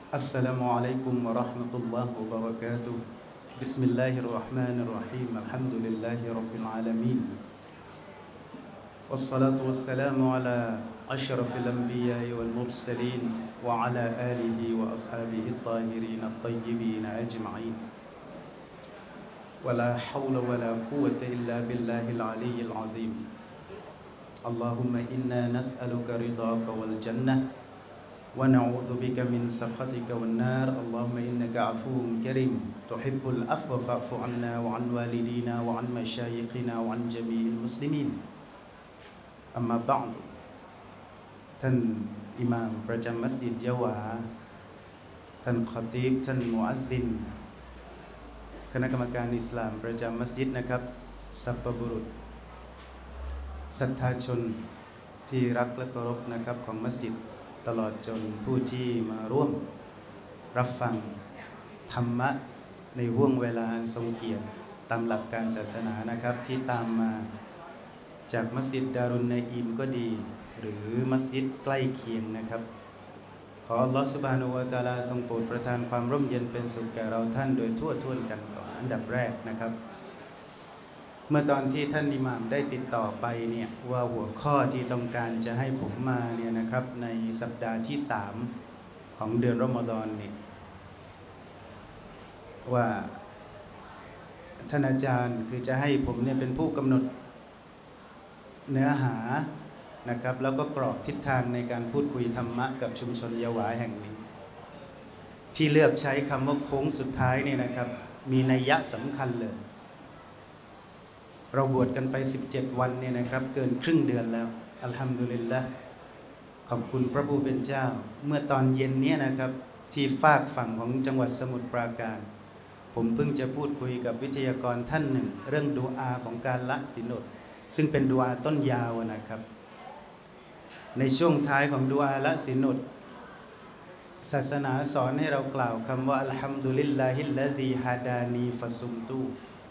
السلام عليكم ورحمة الله وبركاته بسم الله الرحمن الرحيم الحمد لله رب العالمين والصلاة والسلام على أشرف الأنبياء والمرسلين وعلى آله وأصحابه الطاهرين الطيبين أجمعين ولا حول ولا قوة إلا بالله العلي العظيم اللهم إنا نسألك رضاك والجنة ونعوذ بك من سخطك والنار اللهم إنك عفو كريم تحب العفو فاعف عنا وعن والدينا وعن مشايخنا وعن جميع المسلمين أما بعد ท่านอิหม่ามประจำมัสยิดยะหวาท่านคอตีบท่านมุอัซซินคณะกรรมการอิสลามประจำมัสยิดนะครับสัพพบุรุษศรัทธาชนที่รักและเคารพนะครับของมัสยิดตลอดจนผู้ที่มาร่วมรับฟังธรรมะในห่วงเวลาทรงเกียรติตามหลักการศาสนานะครับที่ตามมาจากมัสยิดดารุนนัยอีมก็ดีหรือมัสยิดใกล้เคียงนะครับขออัลลอฮฺซุบฮานะฮูวะตะอาลาทรงโปรดประทานความร่มเย็นเป็นสุขแก่เราท่านโดยทั่วกันก่อนอันดับแรกนะครับเมื่อตอนที่ท่านอิหม่ามได้ติดต่อไปเนี่ยว่าหัวข้อที่ต้องการจะให้ผมมาเนี่ยนะครับในสัปดาห์ที่3ของเดือนรอมฎอนนี่ว่าท่านอาจารย์คือจะให้ผมเนี่ยเป็นผู้กำหนดเนื้อหานะครับแล้วก็กรอบทิศทางในการพูดคุยธรรมะกับชุมชนยะหวาแห่งนี้ที่เลือกใช้คำว่าโค้งสุดท้ายเนี่ยนะครับมีนัยยะสำคัญเลยเราบวชกันไป17วันเนี่ยนะครับเกินครึ่งเดือนแล้วอัลฮัมดุลิลละห์ขอบคุณพระผู้เป็นเจ้าเมื่อตอนเย็นนี้นะครับที่ฝากฝั่งของจังหวัดสมุทรปราการผมเพิ่งจะพูดคุยกับวิทยากรท่านหนึ่งเรื่องดุอาของการละศีลอดซึ่งเป็นดุอาต้นยาวนะครับในช่วงท้ายของดุอาละศีลอดศาสนาสอนให้เรากล่าวคำว่าอัลฮัมดุลิลลาฮิลลาซีฮะดานีฟะซุมตู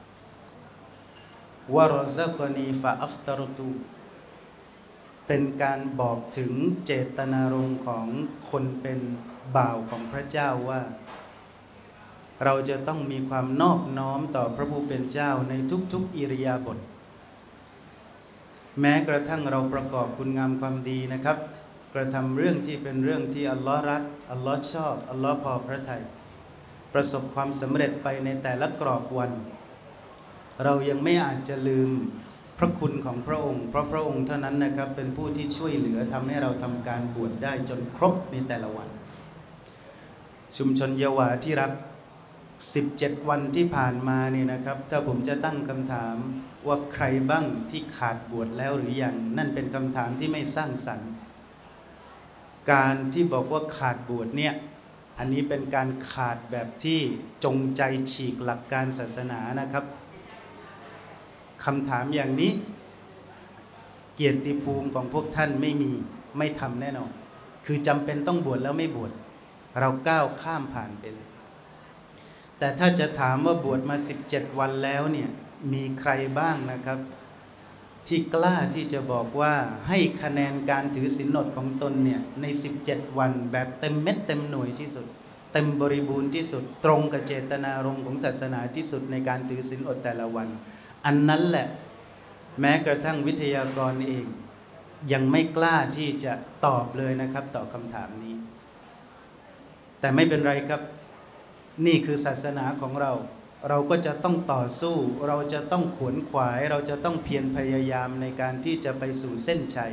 วะรอซักนีฟะอัฟตารตูเป็นการบอกถึงเจตนารมณ์ของคนเป็นบ่าวของพระเจ้าว่าเราจะต้องมีความนอบน้อมต่อพระผู้เป็นเจ้าในทุกๆอิริยาบถแม้กระทั่งเราประกอบคุณงามความดีนะครับกระทำเรื่องที่เป็นเรื่องที่อัลลอฮ์รักอัลลอฮ์ชอบอัลลอฮ์พอพระทัยประสบความสำเร็จไปในแต่ละกรอบวันเรายังไม่อาจจะลืมพระคุณของพระองค์เพราะพระองค์เท่านั้นนะครับเป็นผู้ที่ช่วยเหลือทำให้เราทำการบวชได้จนครบในแต่ละวันชุมชนยะหวาที่รัก17วันที่ผ่านมาเนี่ยนะครับถ้าผมจะตั้งคำถามว่าใครบ้างที่ขาดบวชแล้วหรือยังนั่นเป็นคำถามที่ไม่สร้างสรรค์การที่บอกว่าขาดบวชเนี่ยอันนี้เป็นการขาดแบบที่จงใจฉีกหลักการศาสนานะครับคำถามอย่างนี้เกียรติภูมิของพวกท่านไม่ทำแน่นอนคือจำเป็นต้องบวชแล้วไม่บวชเราก้าวข้ามผ่านไปเลยแต่ถ้าจะถามว่าบวชมา17วันแล้วเนี่ยมีใครบ้างนะครับที่กล้าที่จะบอกว่าให้คะแนนการถือศีลอดของตนเนี่ยใน17วันแบบเต็มเม็ดเต็มหน่วยที่สุดเต็มบริบูรณ์ที่สุดตรงกับเจตนารมณ์ของศาสนาที่สุดในการถือศีลอดแต่ละวันอันนั้นแหละแม้กระทั่งวิทยากรเองยังไม่กล้าที่จะตอบเลยนะครับต่อคำถามนี้แต่ไม่เป็นไรครับนี่คือศาสนาของเราเราก็จะต้องต่อสู้เราจะต้องขวนขวายเราจะต้องเพียรพยายามในการที่จะไปสู่เส้นชัย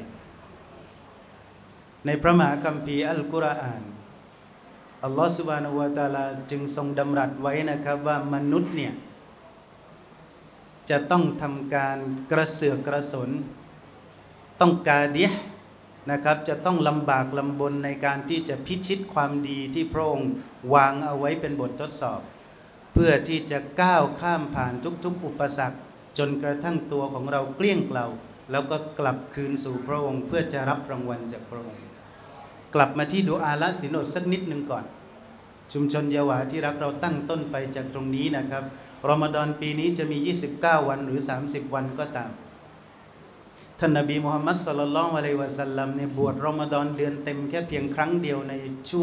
ในพระมหาคัมภีร์อัลกุรอานอัลลอฮฺซุบฮานะฮูวะตะอาลาจึงทรงดำรัสไว้นะครับว่ามนุษย์เนี่ยจะต้องทำการกระเสือกกระสนต้องกาเดียห์นะครับจะต้องลำบากลำบนในการที่จะพิชิตความดีที่พระองค์วางเอาไว้เป็นบททดสอบเพื่อที่จะก้าวข้ามผ่านทุกๆอุปสรรคจนกระทั่งตัวของเราเกลี้ยงเกลาแล้วก็กลับคืนสู่พระองค์เพื่อจะรับรางวัลจากพระองค์กลับมาที่ดุอาละศีลอดสักนิดหนึ่งก่อนชุมชนยะหวาที่รักเราตั้งต้นไปจากตรงนี้นะครับรอมฎอนปีนี้จะมี29วันหรือ30วันก็ตามท่านนบีมุฮัมมัดศ็อลลัลลอฮุอะลัยฮิวะซัลลัมเนี่ยบวชรอมฎอนเดือนเต็มแค่เพียงครั้งเดียวในชั่ว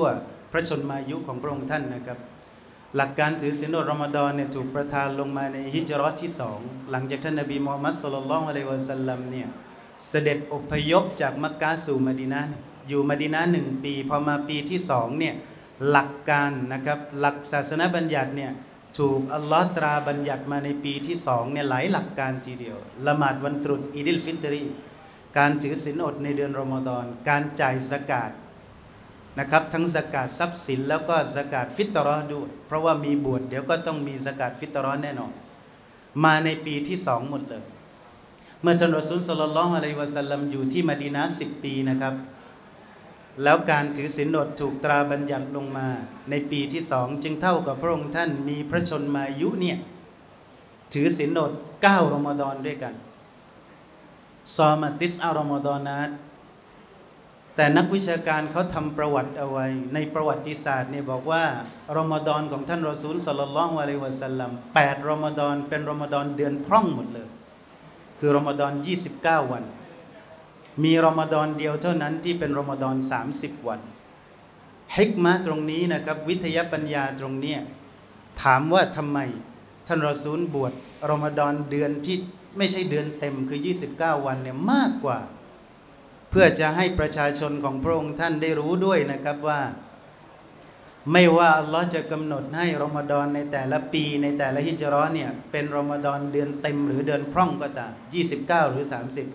พระชนมายุของพระองค์ท่านนะครับหลักการถือศีลอดรอมฎอนเนี่ยถูกประทานลงมาในฮิจเราะห์ที่2หลังจากท่านนบีมูฮัมมัดศ็อลลัลลอฮุอะลัยฮิวะซัลลัมเนี่ยเสด็จอพยพจากมักกะฮ์สู่มะดีนะห์อยู่มะดีนะห์1 ปีพอมาปีที่2เนี่ยหลักการนะครับหลักศาสนบัญญัติเนี่ยถูกอัลลอฮ์ตราบัญญัติมาในปีที่2เนี่ยหลายหลักการทีเดียวละหมาดวันตรุษอีดิลฟิตรีการถือศีลอดในเดือนรอมฎอนการจ่ายซะกาตนะครับทั้งซะกาตทรัพย์สินแล้วก็ซะกาตฟิตเราะห์ด้วยเพราะว่ามีบวชเดี๋ยวก็ต้องมีซะกาตฟิตเราะห์แน่นอนมาในปีที่2หมดเลยเมื่อท่านรอซูลศ็อลลัลลอฮุอะลัยฮิวะซัลลัมอยู่ที่มะดีนะห์10 ปีนะครับแล้วการถือศีลอดถูกตราบัญญัติลงมาในปีที่2จึงเท่ากับพระองค์ท่านมีพระชนมายุเนี่ยถือศีลอด9รอมฎอนด้วยกันซอมาติสอัลรอมฎอนัตแต่นักวิชาการเขาทำประวัติเอาไว้ในประวัติศาสตร์เนี่ยบอกว่ารอมฎอนของท่านรอซูลศ็อลลัลลอฮุอะลัยฮิวะซัลลัม8รอมฎอนเป็นรอมฎอนเดือนพร่องหมดเลยคือรอมฎอน29 วันมีรอมฎอนเดียวเท่านั้นที่เป็นรอมฎอน30 วันฮิกมะห์ตรงนี้นะครับวิทยาปัญญาตรงนี้ถามว่าทำไมท่านรอซูลบวชรอมฎอนเดือนที่ไม่ใช่เดือนเต็มคือ29 วันเนี่ยมากกว่าเพื่อจะให้ประชาชนของพระองค์ท่านได้รู้ด้วยนะครับว่าไม่ว่าอัลลอฮ์จะกำหนดให้รอมฎอนในแต่ละปีในแต่ละฮิจเราะห์เนี่ยเป็นรอมฎอนเดือนเต็มหรือเดือนพร่องก็ตาม29หรือ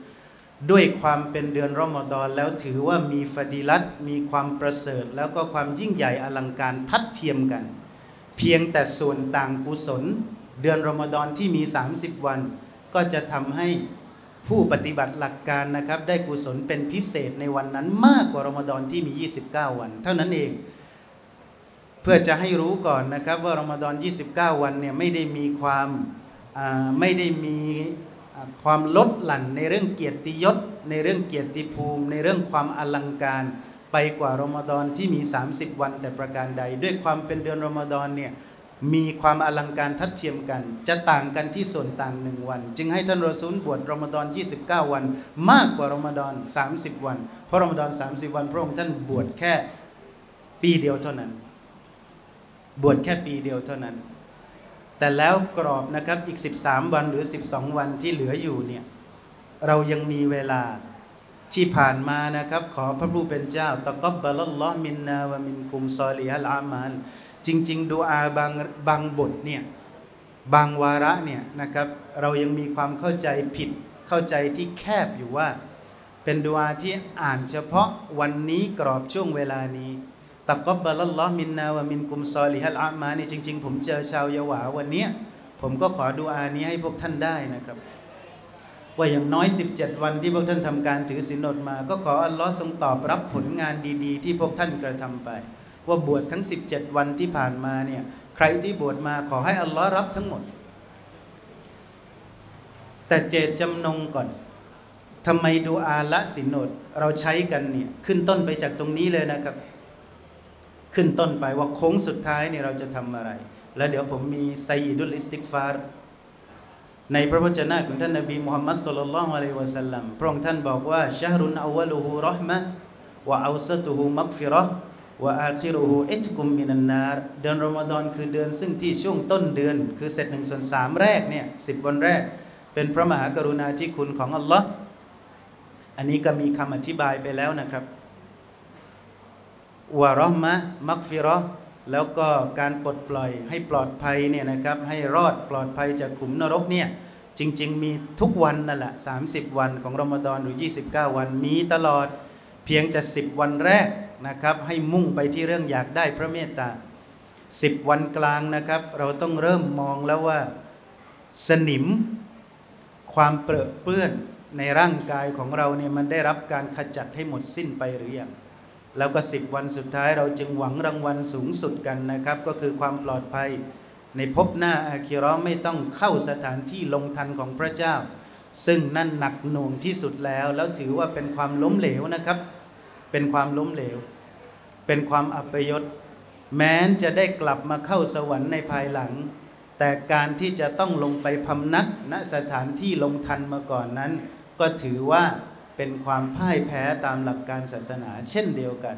30ด้วยความเป็นเดือนรอมฎอนแล้วถือว่ามีฟะดีลัตมีความประเสริฐแล้วก็ความยิ่งใหญ่อลังการทัดเทียมกันเพียงแต่ส่วนต่างกุศลเดือนรอมฎอนที่มี30 วันก็จะทำให้ผู้ปฏิบัติหลักการนะครับได้กุศลเป็นพิเศษในวันนั้นมากกว่ารอมฎอนที่มี29 วันเท่านั้นเองเพื่อจะให้รู้ก่อนนะครับว่ารอมฎอน29 วันเนี่ยไม่ได้มีความลดหลั่นในเรื่องเกียรติยศในเรื่องเกียรติภูมิในเรื่องความอลังการไปกว่ารอมฎอนที่มี30 วันแต่ประการใดด้วยความเป็นเดือนรอมฎอนเนี่ยมีความอลังการทัดเทียมกันจะต่างกันที่ส่วนต่าง1 วันจึงให้ท่านรอซูลบวชรอมฎอน29 วันมากกว่ารอมฎอน30 วันเพราะรอมฎอน30 วันพระองค์ท่านบวชแค่ปีเดียวเท่านั้นบวชแค่ปีเดียวเท่านั้นแต่แล้วกรอบนะครับอีก13 วันหรือ12 วันที่เหลืออยู่เนี่ยเรายังมีเวลาที่ผ่านมานะครับขอพระผู้เป็นเจ้าตะกับบะลัลลอฮ์มินนาวะมินกุมซอลิฮัลอามัลจริงๆดุอาบางบทเนี่ยบางวาระเนี่ยนะครับเรายังมีความเข้าใจผิดเข้าใจที่แคบอยู่ว่าเป็นดุอาที่อ่านเฉพาะวันนี้กรอบช่วงเวลานี้ตะกับบะลัลลอฮ์มินนาวะมินกุมซอลิฮัลอามัลนี่จริงๆผมเจอชาวยะหวาวันนี้ผมก็ขอดุอานี้ให้พวกท่านได้นะครับว่าอย่างน้อย17 วันที่พวกท่านทำการถือศีลอดมาก็ขออัลลอฮ์ทรงตอบรับผลงานดีๆที่พวกท่านกระทำไปว่าบวชทั้ง17 วันที่ผ่านมาเนี่ยใครที่บวชมาขอให้อัลลอฮ์รับทั้งหมดแต่เจตจำนงก่อนทำไมดุอาละศีลอดเราใช้กันเนี่ยขึ้นต้นไปจากตรงนี้เลยนะครับขึ้นต้นไปว่าโค้งสุดท้ายเนี่ยเราจะทำอะไรแล้วเดี๋ยวผมมีไซยิดุลอิสติกฟาร์ในพระวจนะของท่านนบีมุฮัมมัดศ็อลลัลลอฮุอะลัยฮิวะซัลลัมพระองค์ท่านบอกว่าชะฮรุนอวัลุฮูเราะห์มะห์วะอัวซะตุฮูมัฆฟิเราะห์วะอาคิรุฮูอิตกุมมินันนารเดือนรอมฎอนคือเดือนซึ่งที่ช่วงต้นเดือนคือเสร็จ1/3แรกเนี่ย10 วันแรกเป็นพระมหากรุณาธิคุณของอัลลอฮ์อันนี้ก็มีคำอธิบายไปแล้วนะครับวะเราะห์มะห์มัฆฟิเราะห์แล้วก็การปลดปล่อยให้ปลอดภัยเนี่ยนะครับให้รอดปลอดภัยจากขุมนรกเนี่ยจริงๆมีทุกวันนั่นแหละ30 วันของรอมฎอนหรือ29 วันมีตลอดเพียงแต่10 วันแรกนะครับให้มุ่งไปที่เรื่องอยากได้พระเมตตา10 วันกลางนะครับเราต้องเริ่มมองแล้วว่าสนิมความเปรอะเปื้อนในร่างกายของเราเนี่ยมันได้รับการขจัดให้หมดสิ้นไปหรือยังแล้วก็10 วันสุดท้ายเราจึงหวังรางวัลสูงสุดกันนะครับก็คือความปลอดภัยในภพหน้าอาคิเราะห์ไม่ต้องเข้าสถานที่ลงทันของพระเจ้าซึ่งนั่นหนักหน่วงที่สุดแล้วถือว่าเป็นความล้มเหลวนะครับเป็นความล้มเหลวเป็นความอัปยศแม้นจะได้กลับมาเข้าสวรรค์ในภายหลังแต่การที่จะต้องลงไปพำนักณสถานที่ลงทันมาก่อนนั้นก็ถือว่าเป็นความพ่ายแพ้ตามหลักการศาสนาเช่นเดียวกัน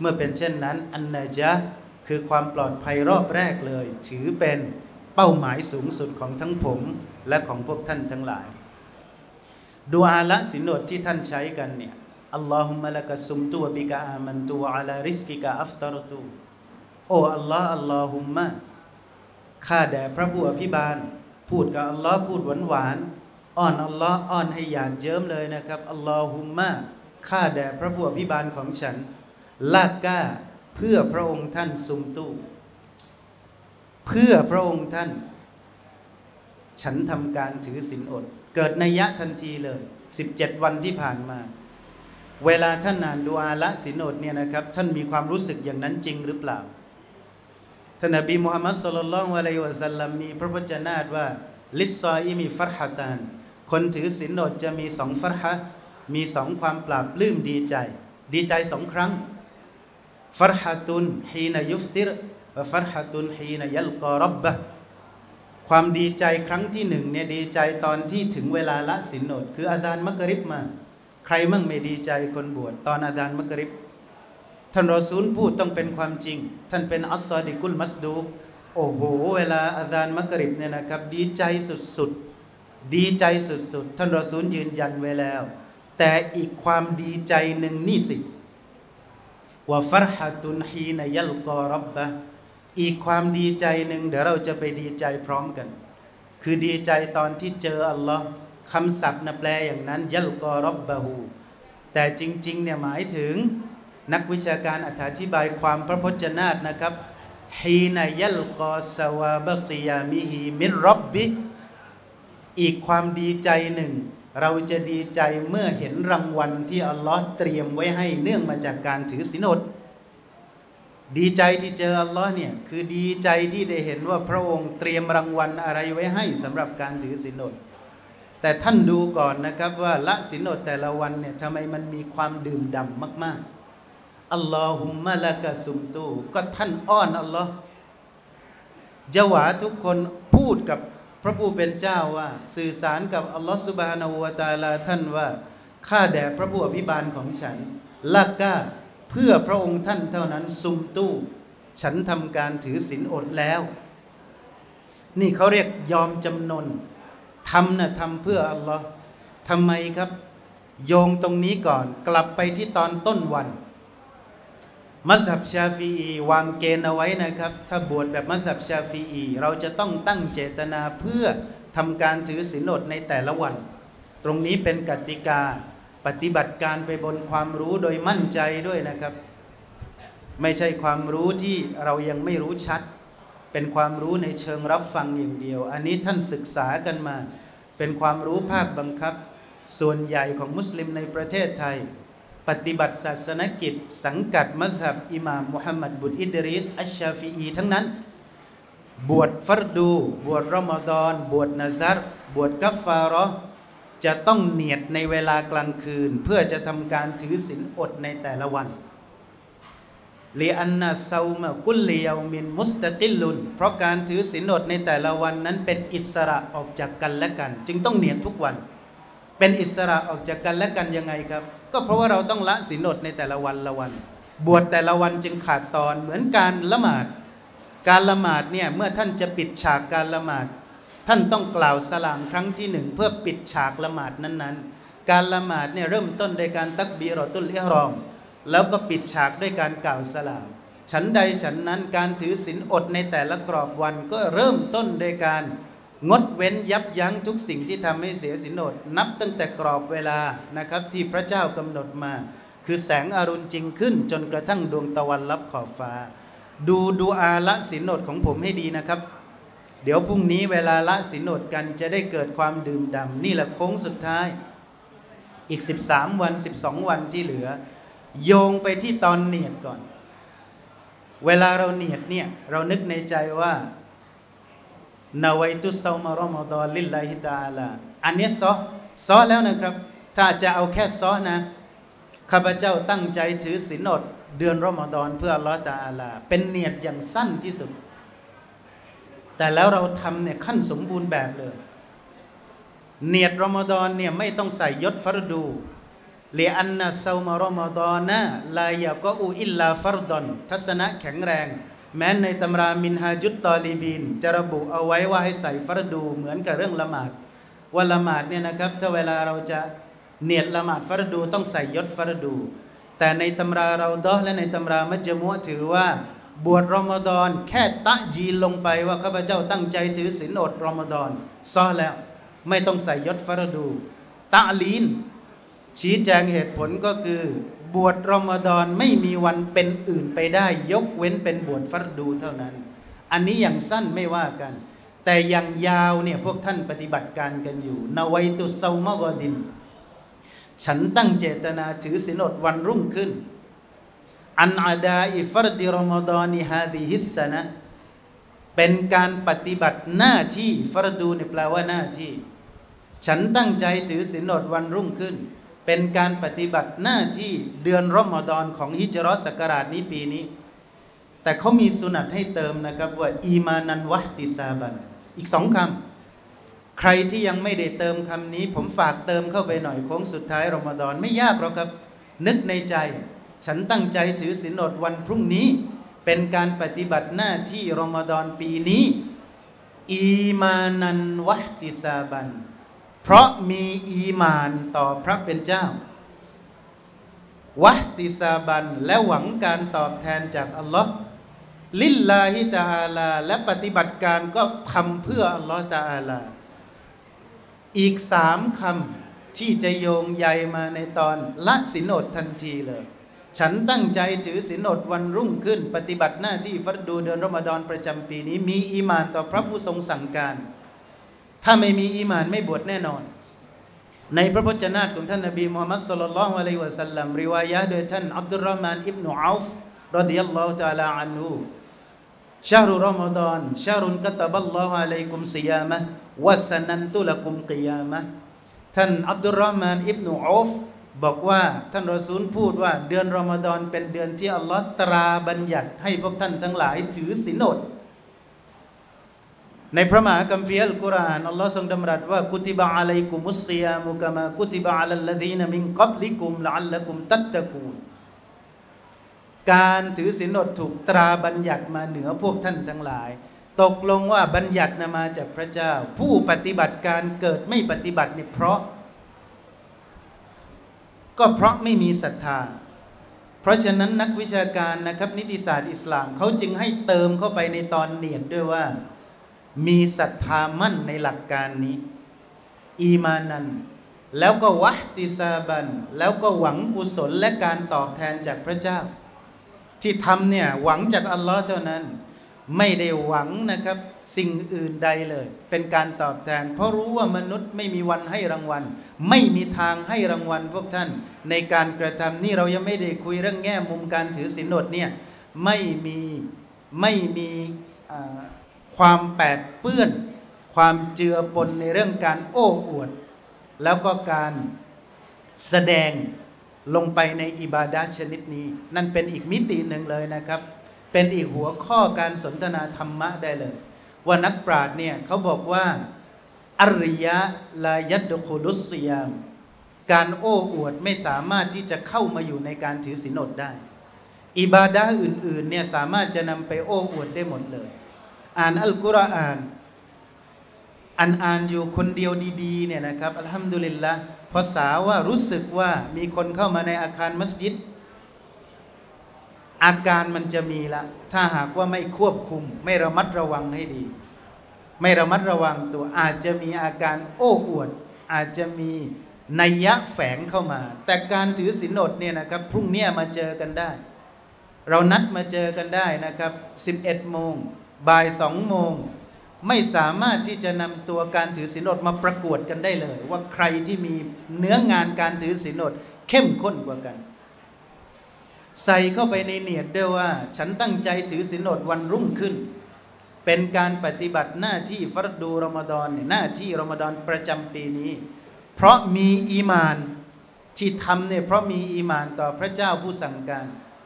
เมื่อเป็นเช่นนั้นอันนะจ๊ะคือความปลอดภัยรอบแรกเลยถือเป็นเป้าหมายสูงสุดของทั้งผมและของพวกท่านทั้งหลายดุอาละสินอดที่ท่านใช้กันเนี่ยอัลลอฮุมะละกะซุมตุวะบิกะอามันตุวะอะลาริสกิกะอัฟตารตุโอ้อัลลอฮ์อัลลอฮุมมะข้าแด่พระผู้อภิบาลพูดกับอัลลอฮ์พูดหวานๆอ้อนอัลลอฮ์อ้อนให้หยาดเยิ้มเลยนะครับอัลลอฮุมมะข้าแด่พระผู้อภิบาลของฉันลากาเพื่อพระองค์ท่านซุมตุเพื่อพระองค์ท่านฉันทำการถือศีลอดเกิดนัยยะทันทีเลย17วันที่ผ่านมาเวลาท่านอ่านดุอาละศีลอดเนี่ยนะครับท่านมีความรู้สึกอย่างนั้นจริงหรือเปล่าท่านนบีมุฮัมมัดศ็อลลัลลอฮุอะลัยฮิวะซัลลัมมีพระวจนะว่าลิซซออิมีฟัรฮะตานคนถือศีลอดจะมี2ฟัรฮะมี2ความปราบปลื้มดีใจ2ครั้งฟัรฮะตุนฮีนะยุฟติรวะฟัรฮะตุนฮีนะยัลกอร็อบบะความดีใจครั้งที่1เนี่ยดีใจตอนที่ถึงเวลาละศีลอดคืออาซานมักริบมาใครมั่งไม่ดีใจคนบวชตอนอาซานมักริบท่านรอซูลพูดต้องเป็นความจริงท่านเป็นอัสซอดิกุลมัสดูกโอ้โหเวลาอาซานมักริบเนี่ยนะครับดีใจสุดๆท่านรอซูลยืนยันไว้แล้วแต่อีกความดีใจหนึ่งนี่สิว่าฟัรฮะตุนฮีนะยัลกอร็อบบะอีกความดีใจหนึ่งเดี๋ยวเราจะไปดีใจพร้อมกันคือดีใจตอนที่เจออัลลอฮ์คำศัพท์นะแปลอย่างนั้นยัลกอร็อบบะฮูแต่จริงๆเนี่ยหมายถึงนักวิชาการอธิบายความพระพจนาตนะครับฮีนะยัลกอซาวาบะซิยามิฮิมิรร็อบบิอีกความดีใจหนึ่งเราจะดีใจเมื่อเห็นรางวัลที่อัลลอฮ์เตรียมไว้ให้เนื่องมาจากการถือศีลอดดีใจที่เจออัลลอฮ์เนี่ยคือดีใจที่ได้เห็นว่าพระองค์เตรียมรางวัลอะไรไว้ให้สำหรับการถือศีลอดแต่ท่านดูก่อนนะครับว่าละศีลอดแต่ละวันเนี่ยทำไมมันมีความดื่มด่ำมากๆอัลลอฮุมมะละกะซุมตูก็ท่านอ้อนอัลลอฮ์ญะหวาทุกคนพูดกับพระผู้เป็นเจ้าว่าสื่อสารกับอัลลอฮฺซุบฮานะฮูวะตะอาลาท่านว่าข้าแด่พระผู้อภิบาลของฉันละกะเพื่อพระองค์ท่านเท่านั้นซุมตู้ฉันทำการถือศีลอดแล้วนี่เขาเรียกยอมจำนนทำเพื่ออัลลอฮ์ทำไมครับโยงตรงนี้ก่อนกลับไปที่ตอนต้นวันมัซฮับชาฟีอีวางเกณฑ์เอาไว้นะครับถ้าบวชแบบมัซฮับชาฟีอีเราจะต้องตั้งเจตนาเพื่อทำการถือศีลอดในแต่ละวันตรงนี้เป็นกติกาปฏิบัติการไปบนความรู้โดยมั่นใจด้วยนะครับไม่ใช่ความรู้ที่เรายังไม่รู้ชัดเป็นความรู้ในเชิงรับฟังอย่างเดียวอันนี้ท่านศึกษากันมาเป็นความรู้ภาคบังคับส่วนใหญ่ของมุสลิมในประเทศไทยปฏิบัติศาสนกิจสังกัดมัซฮับอิหม่ามมุฮัมมัดบุตรอิดริสอัชชาฟีอีทั้งนั้นบวชฟัรดูบวชรอมฎอนบวชนะซัรบวชกัฟฟาเราะห์จะต้องเนียดในเวลากลางคืนเพื่อจะทำการถือศีลอดในแต่ละวันลิอันนะซามากุลลิยามินมุสตะกิลลุนเพราะการถือศีลอดในแต่ละวันนั้นเป็นอิสระออกจากกันและกันจึงต้องเนียดทุกวันเป็นอิสระออกจากกันและกันยังไงครับก็เพราะว่าเราต้องละศีลอดในแต่ละวันบวชแต่ละวันจึงขาดตอนเหมือนการละหมาดเนี่ยเมื่อท่านจะปิดฉากการละหมาดท่านต้องกล่าวสลามครั้งที่1เพื่อปิดฉากละหมาดนั้นๆการละหมาดเนี่ยเริ่มต้นโดยการตักบีเราะตุลอิหรอมแล้วก็ปิดฉากด้วยการกล่าวสลามฉันใดฉันนั้นการถือศีลอดในแต่ละกรอบวันก็เริ่มต้นโดยการงดเว้นยับยั้งทุกสิ่งที่ทำให้เสียศีลอดนับตั้งแต่กรอบเวลานะครับที่พระเจ้ากำหนดมาคือแสงอรุณจริงขึ้นจนกระทั่งดวงตะวันลับขอบฟ้าดูดุอาละศีลอดของผมให้ดีนะครับเดี๋ยวพรุ่งนี้เวลาละศีลอดกันจะได้เกิดความดื่มด่ำนี่แหละโค้งสุดท้ายอีก13วัน12วันที่เหลือโยงไปที่ตอนเนียดก่อนเวลาเราเนียดเนี่ยเรานึกในใจว่านาวัยตุซอมารอมฎอนลิลลาฮิตะอาลาอันนี้ซอแล้วนะครับถ้าจะเอาแค่ซอนะข้าพเจ้าตั้งใจถือศีลอดเดือนรอมฎอนเพื่ออัลเลาะห์ตะอาลาเป็นเนียดอย่างสั้นที่สุดแต่แล้วเราทำเนี่ยขั้นสมบูรณ์แบบเลยเนียดรอมฎอนเนี่ยไม่ต้องใส่ยศฟัรดูลิอันนะซาวมารอมฎอนะลายะกออูอิลลาฟัรดอนทัศนะแข็งแรงแม้ในตำรามินฮาจุตตอลีบีนจะระบุเอาไว้ว่าให้ใส่ฟัรดูเหมือนกับเรื่องละหมาดว่าละหมาดเนี่ยนะครับถ้าเวลาเราจะเนียดละหมาดฟัรดูต้องใส่ยศฟัรดูแต่ในตำราเราดอและในตำรามัจมุอะถือว่าบวชรอมฎอนแค่ตะจีลงไปว่าข้าพเจ้าตั้งใจถือศีลอดรอมฎอนซอแล้วไม่ต้องใส่ยศฟัรดูตะลีนชี้แจงเหตุผลก็คือบวชรอมฎอนไม่มีวันเป็นอื่นไปได้ยกเว้นเป็นบวชฟัรดูเท่านั้นอันนี้อย่างสั้นไม่ว่ากันแต่อย่างยาวเนี่ยพวกท่านปฏิบัติการกันอยู่นาวัยตุเซามะกอดินฉันตั้งเจตนาถือศีลอดวันรุ่งขึ้นอันอาดาอิฟัรดิรอมฎอนิฮาดิฮิสซะนะเป็นการปฏิบัติหน้าที่ฟัรดูเนี่ยแปลว่าหน้าที่ฉันตั้งใจถือศีลอดวันรุ่งขึ้นเป็นการปฏิบัติหน้าที่เดือนรอมฎอนของฮิจเราะห์ศักราชนี้ปีนี้แต่เขามีสุนัตให้เติมนะครับว่าอีมานันวะติซาบันอีก2 คำใครที่ยังไม่ได้เติมคำนี้ผมฝากเติมเข้าไปหน่อยโค้งสุดท้ายรอมฎอนไม่ยากหรอกครับนึกในใจฉันตั้งใจถือศีลอดวันพรุ่งนี้เป็นการปฏิบัติหน้าที่รอมฎอนปีนี้อีมานันวะติซาบันเพราะมีอีมานต่อพระเป็นเจ้าวะติซาบันและหวังการตอบแทนจากอัลลอฮ์ลิลลาฮิตะอาลาและปฏิบัติการก็ทำเพื่ออัลลอฮ์ตะอาลาอีก3 คำที่จะโยงใยมาในตอนละศีลอดทันทีเลยฉันตั้งใจถือศีลอดวันรุ่งขึ้นปฏิบัติหน้าที่ฟัรดูเดือนรอมฎอนประจำปีนี้มีอีหม่านต่อพระผู้ทรงสั่งการถ้าไม่มีอีหม่านไม่บวชแน่นอนในพระพจนานุของท่านนบีมุฮัมมัดศ็อลลัลลอฮุอะลัยฮิวะซัลลัมริวายะห์โดยท่านอับดุลรอห์มานอิบนุเอาฟรอฎิยัลลอฮุตะอาลาอันฮุชะฮรุรอมฎอนชะฮรุนกะตะบัลลอฮุอะลัยกุมซิยามะฮ์วะซะนันตุละกุมกิยามะฮ์ท่านอับดุลรอห์มานอิบนุเอาฟบอกว่าท่านรอซูลพูดว่าเดือนรอมฎอนเป็นเดือนที่อัลลอฮ์ตราบัญญัติให้พวกท่านทั้งหลายถือศีลอดในพระมหาคัมภีร์อัลกุรอานอัลลอฮ์ทรงดำรัสว่ากุติบะอะลัยกุมุสซิยามุกะมากุติบะอะลัลลซีนะมินกับลิกุมละอัลละกุมตัตตะกูนการถือศีลอดถูกตราบัญญัติมาเหนือพวกท่านทั้งหลายตกลงว่าบัญญัติมาจากพระเจ้าผู้ปฏิบัติการเกิดไม่ปฏิบัตินี่เพราะไม่มีศรัทธาเพราะฉะนั้นนักวิชาการนะครับนิติศาสตร์อิสลามเขาจึงให้เติมเข้าไปในตอนเนียดด้วยว่ามีศรัทธามั่นในหลักการนี้อีมานันแล้วก็วะติซาบันแล้วก็หวังกุศลและการตอบแทนจากพระเจ้าที่ทำเนี่ยหวังจากอัลลอฮ์เท่านั้นไม่ได้หวังนะครับสิ่งอื่นใดเลยเป็นการตอบแทนเพราะรู้ว่ามนุษย์ไม่มีวันให้รางวัลไม่มีทางให้รางวัลพวกท่านในการกระทำนี่เรายังไม่ได้คุยเรื่องแง่มุมการถือศีลอดเนี่ยไม่มีความแปดเปื้อนความเจือปนในเรื่องการโอ้อวดแล้วก็การแสดงลงไปในอิบาดะห์ชนิดนี้นั่นเป็นอีกมิติหนึ่งเลยนะครับเป็นอีกหัวข้อการสนทนาธรรมะได้เลยว่านักปราชญ์เนี่ยเขาบอกว่าอัรริยะลายัดคุลุสซิยามการโอ้อวดไม่สามารถที่จะเข้ามาอยู่ในการถือศีลอดได้อิบาดะห์อื่นๆเนี่ยสามารถจะนำไปโอ้อวดได้หมดเลยอ่านอัลกุรอานอ่านอยู่คนเดียวดีๆเนี่ยนะครับอัลฮัมดุลิลละห์ภาษาว่ารู้สึกว่ามีคนเข้ามาในอาคารมัสยิดอาการมันจะมีละถ้าหากว่าไม่ควบคุมไม่ระมัดระวังให้ดีไม่ระมัดระวังตัวอาจจะมีอาการโอ้อวดอาจจะมีนัยยะแฝงเข้ามาแต่การถือศีลอดเนี่ยนะครับพรุ่งนี้มาเจอกันได้เรานัดมาเจอกันได้นะครับ11 โมงบ่าย 2 โมงไม่สามารถที่จะนำตัวการถือศีลอดมาประกวดกันได้เลยว่าใครที่มีเนื้องานการถือศีลอดเข้มข้นกว่ากันใส่เข้าไปในเนียดด้วยว่าฉันตั้งใจถือศีลอดวันรุ่งขึ้นเป็นการปฏิบัติหน้าที่ฟัรดูรอมฎอนเนี่ยหน้าที่รอมฎอนประจำปีนี้เพราะมีอีมานที่ทำเนี่ยเพราะมีอีมานต่อพระเจ้าผู้สั่งการ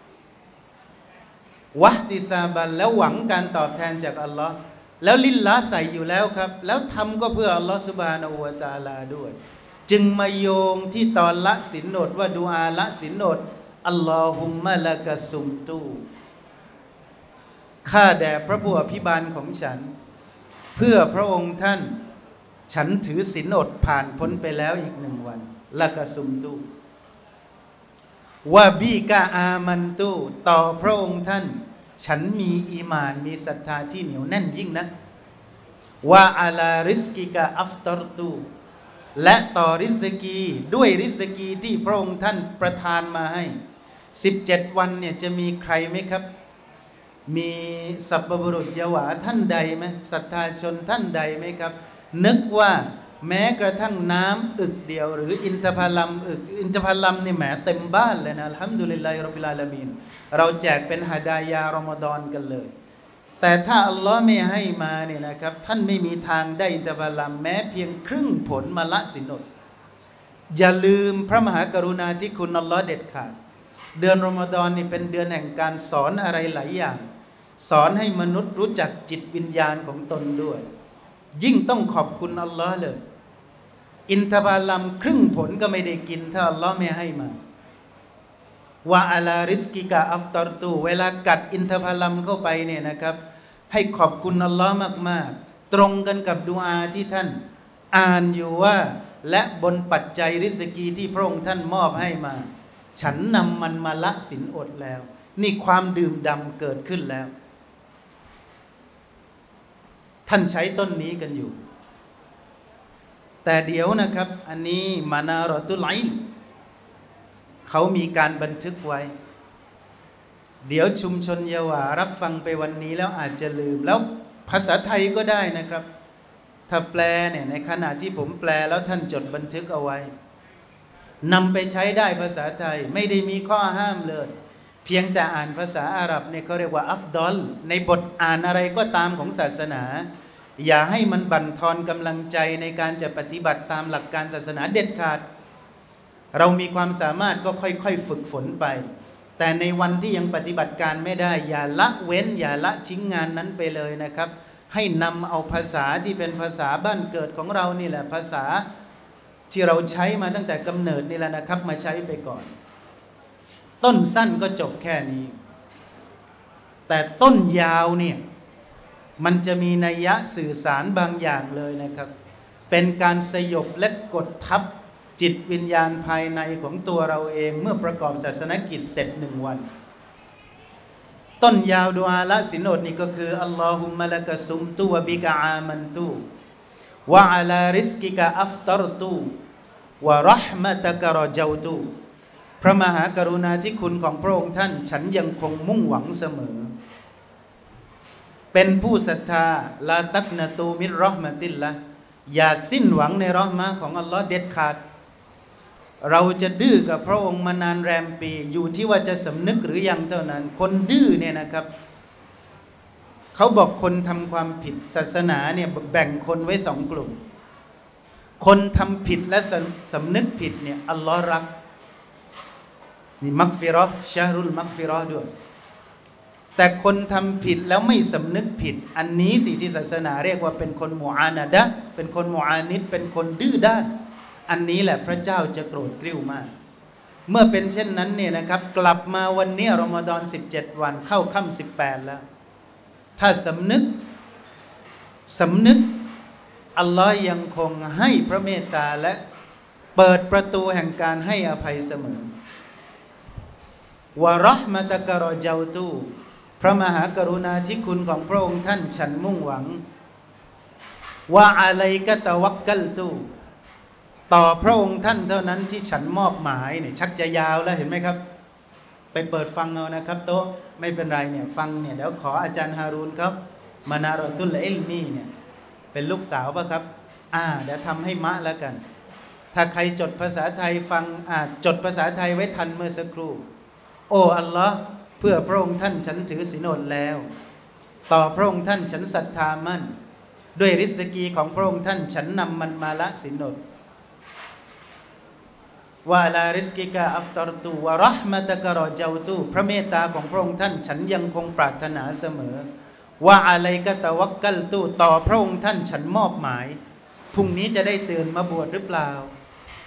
วะติซาบันแล้วหวังการตอบแทนจากอัลลอฮ์แล้วลิลละใส่อยู่แล้วครับแล้วทำก็เพื่ออัลลอฮ์ซุบฮานะฮูวะตะอาลาด้วยจึงมาโยงที่ตอนละสินอดว่าดูอาละสินอดอัลลอฮุมมะละกะซุมตูข้าแด่พระผู้อภิบาลของฉันเพื่อพระองค์ท่านฉันถือศีลอดผ่านพ้นไปแล้วอีก1 วันละกะซุมตูวะบีกะอามันตูต่อพระองค์ท่านฉันมีอีหม่านมีศรัทธาที่เหนียวแน่นยิ่งนะวะอาลาริสกิกะอัฟตอรตูและต่อริสกีด้วยริสกีที่พระองค์ท่านประทานมาให้17 วันเนี่ยจะมีใครไหมครับมีสัพพบุรุษยวาท่านใดไหมศรัทธาชนท่านใดไหมครับนึกว่าแม้กระทั่งน้ำอึกเดียวหรืออินทผลัมอึกอินทผลัมนี่แหมเต็มบ้านเลยนะอัลฮัมดุลิลลาฮิร็อบบิลอาลามีนเราแจกเป็นฮะดายารอมฎอนกันเลยแต่ถ้าอัลลอฮ์ไม่ให้มาเนี่ยนะครับท่านไม่มีทางได้อินทผลัมแม้เพียงครึ่งผลมาละสินอดอย่าลืมพระมหากรุณาธิคุณอัลลอฮ์เด็ดขาดเดือนรอมฎอนนี่เป็นเดือนแห่งการสอนอะไรหลายอย่างสอนให้มนุษย์รู้จักจิตวิญญาณของตนด้วยยิ่งต้องขอบคุณอัลลอฮ์เลยอินทผลัมครึ่งผลก็ไม่ได้กินถ้าอัลลอฮ์ไม่ให้มาวะอาลาริสกิกะอัฟตอรตูเวลากัดอินทผลัมเข้าไปเนี่ยนะครับให้ขอบคุณอัลลอฮ์มากๆตรงกันกับดุอาที่ท่านอ่านอยู่ว่าและบนปัจจัยริสกีที่พระองค์ท่านมอบให้มาฉันนำมันมาละสินอดแล้วนี่ความดื่มด่ำเกิดขึ้นแล้วท่านใช้ต้นนี้กันอยู่แต่เดี๋ยวนะครับอันนี้มานารอตุไลเขามีการบันทึกไว้เดี๋ยวชุมชนยาวารับฟังไปวันนี้แล้วอาจจะลืมแล้วภาษาไทยก็ได้นะครับถ้าแปลเนี่ยในขณะที่ผมแปลแล้วท่านจดบันทึกเอาไว้นำไปใช้ได้ภาษาไทยไม่ได้มีข้อห้ามเลยเพียงแต่อ่านภาษาอาหรับเนี่ยเขาเรียกว่าอัฟดอลในบทอ่านอะไรก็ตามของศาสนาอย่าให้มันบั่นทอนกำลังใจในการจะปฏิบัติตามหลักการศาสนาเด็ดขาดเรามีความสามารถก็ค่อยๆฝึกฝนไปแต่ในวันที่ยังปฏิบัติการไม่ได้อย่าละเว้นอย่าละทิ้งงานนั้นไปเลยนะครับให้นำเอาภาษาที่เป็นภาษาบ้านเกิดของเรานี่แหละภาษาที่เราใช้มาตั้งแต่กำเนิดนี่แหละนะครับมาใช้ไปก่อนต้นสั้นก็จบแค่นี้แต่ต้นยาวเนี่ยมันจะมีนัยยะสื่อสารบางอย่างเลยนะครับเป็นการสยบและกดทับจิตวิญญาณภายในของตัวเราเองเมื่อประกอบศาสนกิจเสร็จ1 วันต้นยาวดุอาละสินอดนี่ก็คืออัลลอฮุมมะละกะซุมตูวะบิกะอามันตูวะอะลาริสกิกะอัฟตอรตูวะเราะห์มะตะกะรอเจาตูพระมหากรุณาธิคุณของพระองค์ท่านฉันยังคงมุ่งหวังเสมอเป็นผู้ศรัทธาลาตักนะตูมิรเราะห์มะติลละอย่าสิ้นหวังในเราะห์มะของอัลลอฮ์เด็ดขาดเราจะดื้อกับพระองค์มานานแรมปีอยู่ที่ว่าจะสำนึกหรือยังเท่านั้นคนดื้อเนี่ยนะครับเขาบอกคนทำความผิดศาสนาเนี่ยแบ่งคนไว้2 กลุ่มคนทำผิดและสำนึกผิดเนี่ยอัลลอฮ์รักนี่มักฟิเราะห์ชะฮรุลมักฟิเราะห์ด้วยแต่คนทำผิดแล้วไม่สำนึกผิดอันนี้สิที่ศาสนาเรียกว่าเป็นคนมุอานะดะห์เป็นคนมุอานิดเป็นคนดื้อด้านอันนี้แหละพระเจ้าจะโกรธกริ้วมากเมื่อเป็นเช่นนั้นเนี่ยนะครับกลับมาวันนี้รอมฎอน17 วันเข้าค่ำ18แล้วถ้าสำนึกอัลลอฮ์ยังคงให้พระเมตตาและเปิดประตูแห่งการให้อภัยเสมอวะเราะห์มะตะกะรอเจาตูพระมหากรุณาธิคุณของพระองค์ท่านฉันมุ่งหวังวะอะลัยกะตะวักกัลตูต่อพระองค์ท่านเท่านั้นที่ฉันมอบหมายเนี่ยชักจะยาวแล้วเห็นไหมครับไปเปิดฟังเอานะครับโต๊ะไม่เป็นไรเนี่ยฟังเนี่ยเดี๋ยวขออาจารย์ฮารูนครับมานารอตุลอิลมีเนี่ยเป็นลูกสาวป่ะครับเดี๋ยวทำให้มะแล้วกันถ้าใครจดภาษาไทยฟังจดภาษาไทยไว้ทันเมื่อสักครู่โอ้อัลลอฮ์เพื่อพระองค์ท่านฉันถือศีลอดแล้วต่อพระองค์ท่านฉันศรัทธามั่นด้วยริสกีของพระองค์ท่านฉันนำมันมาละศีลอดวะลาริสกิกะอัฟตอรตูวะเราะห์มะตะกะรอเจาตูพระเมตตาของพระองค์ท่านฉันยังคงปรารถนาเสมอวะอะลัยกะตะวักกัลตูต่อพระองค์ท่านฉันมอบหมายพรุ่งนี้จะได้ตื่นมาบวชหรือเปล่า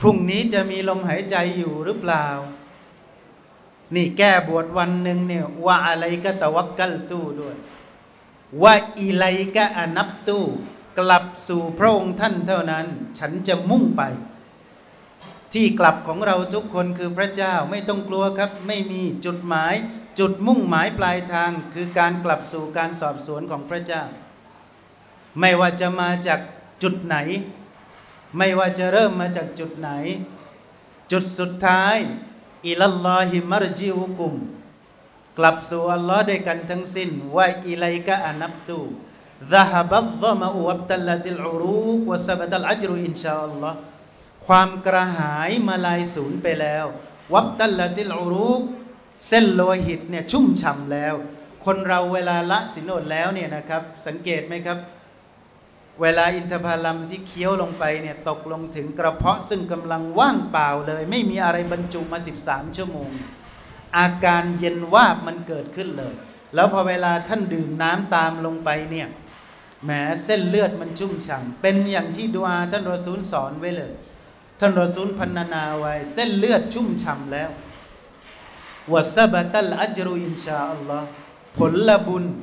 พรุ่งนี้จะมีลมหายใจอยู่หรือเปล่านี่แก้บวชวันหนึ่งเนี่ยว่าอะไรก็ตะวักกัลตู้ด้วยว่าอิไลกะอานับตู้กลับสู่พระองค์ท่านเท่านั้นฉันจะมุ่งไปที่กลับของเราทุกคนคือพระเจ้าไม่ต้องกลัวครับไม่มีจุดหมายจุดมุ่งหมายปลายทางคือการกลับสู่การสอบสวนของพระเจ้าไม่ว่าจะมาจากจุดไหนไม่ว่าจะเริ่มมาจากจุดไหนจุดสุดท้ายอิลัลลอฮิมัรจิอุกุมกลับสู่อัลลอฮ์ด้วยกันทั้งสิ้นว่าอิไลกะอานับตูذهب الظمأ وابتلت العروق وثبت الأجر إن شاء الله ความกระหายมาลายสูญไปแล้ววับตัลละติลอุรุกเส้นโลหิตเนี่ยชุ่มฉ่ำแล้วคนเราเวลาละสินอดแล้วเนี่ยนะครับสังเกตไหมครับเวลาอินทผลัมที่เคี้ยวลงไปเนี่ยตกลงถึงกระเพาะซึ่งกำลังว่างเปล่าเลยไม่มีอะไรบรรจุมา13ชั่วโมงอาการเย็นวาบมันเกิดขึ้นเลยแล้วพอเวลาท่านดื่มน้ำตามลงไปเนี่ยแหมเส้นเลือดมันชุ่มฉ่ำเป็นอย่างที่ดุอาท่านรอซูลสอนไว้เลยท่านรอซูลพรรณนาไว้เส้นเลือดชุ่มฉ่ำแล้ววะซะบะตัลอัจรุอินชาอัลลอฮ์ผลบุญ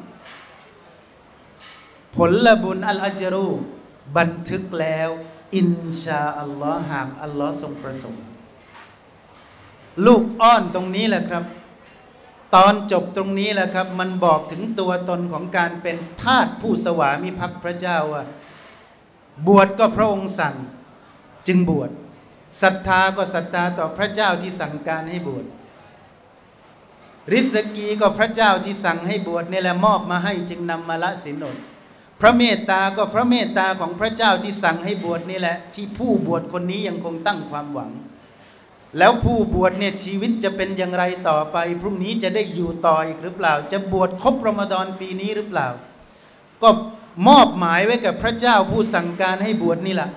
อัลอัจรุบันทึกแล้วอินชาอัลลอฮ์หากอัลลอฮ์ทรงประสงค์ลูกอ้อนตรงนี้แหละครับตอนจบตรงนี้แหละครับมันบอกถึงตัวตนของการเป็นทาสผู้สวามิภักดิ์พระเจ้าว่าบวชก็พระองค์สั่งจึงบวชศรัทธาก็ศรัทธาต่อพระเจ้าที่สั่งการให้บวชริสกีก็พระเจ้าที่สั่งให้บวชนี่แหละมอบมาให้จึงนำมาละศีลอดพระเมตตาก็พระเมตตาของพระเจ้าที่สั่งให้บวชนี่แหละที่ผู้บวชคนนี้ยังคงตั้งความหวังแล้วผู้บวชเนี่ยชีวิตจะเป็นอย่างไรต่อไปพรุ่งนี้จะได้อยู่ต่ออีกหรือเปล่าจะบวชครบรอมฎอนปีนี้หรือเปล่าก็มอบหมายไว้กับพระเจ้าผู้สั่งการให้บวชนี่แหละ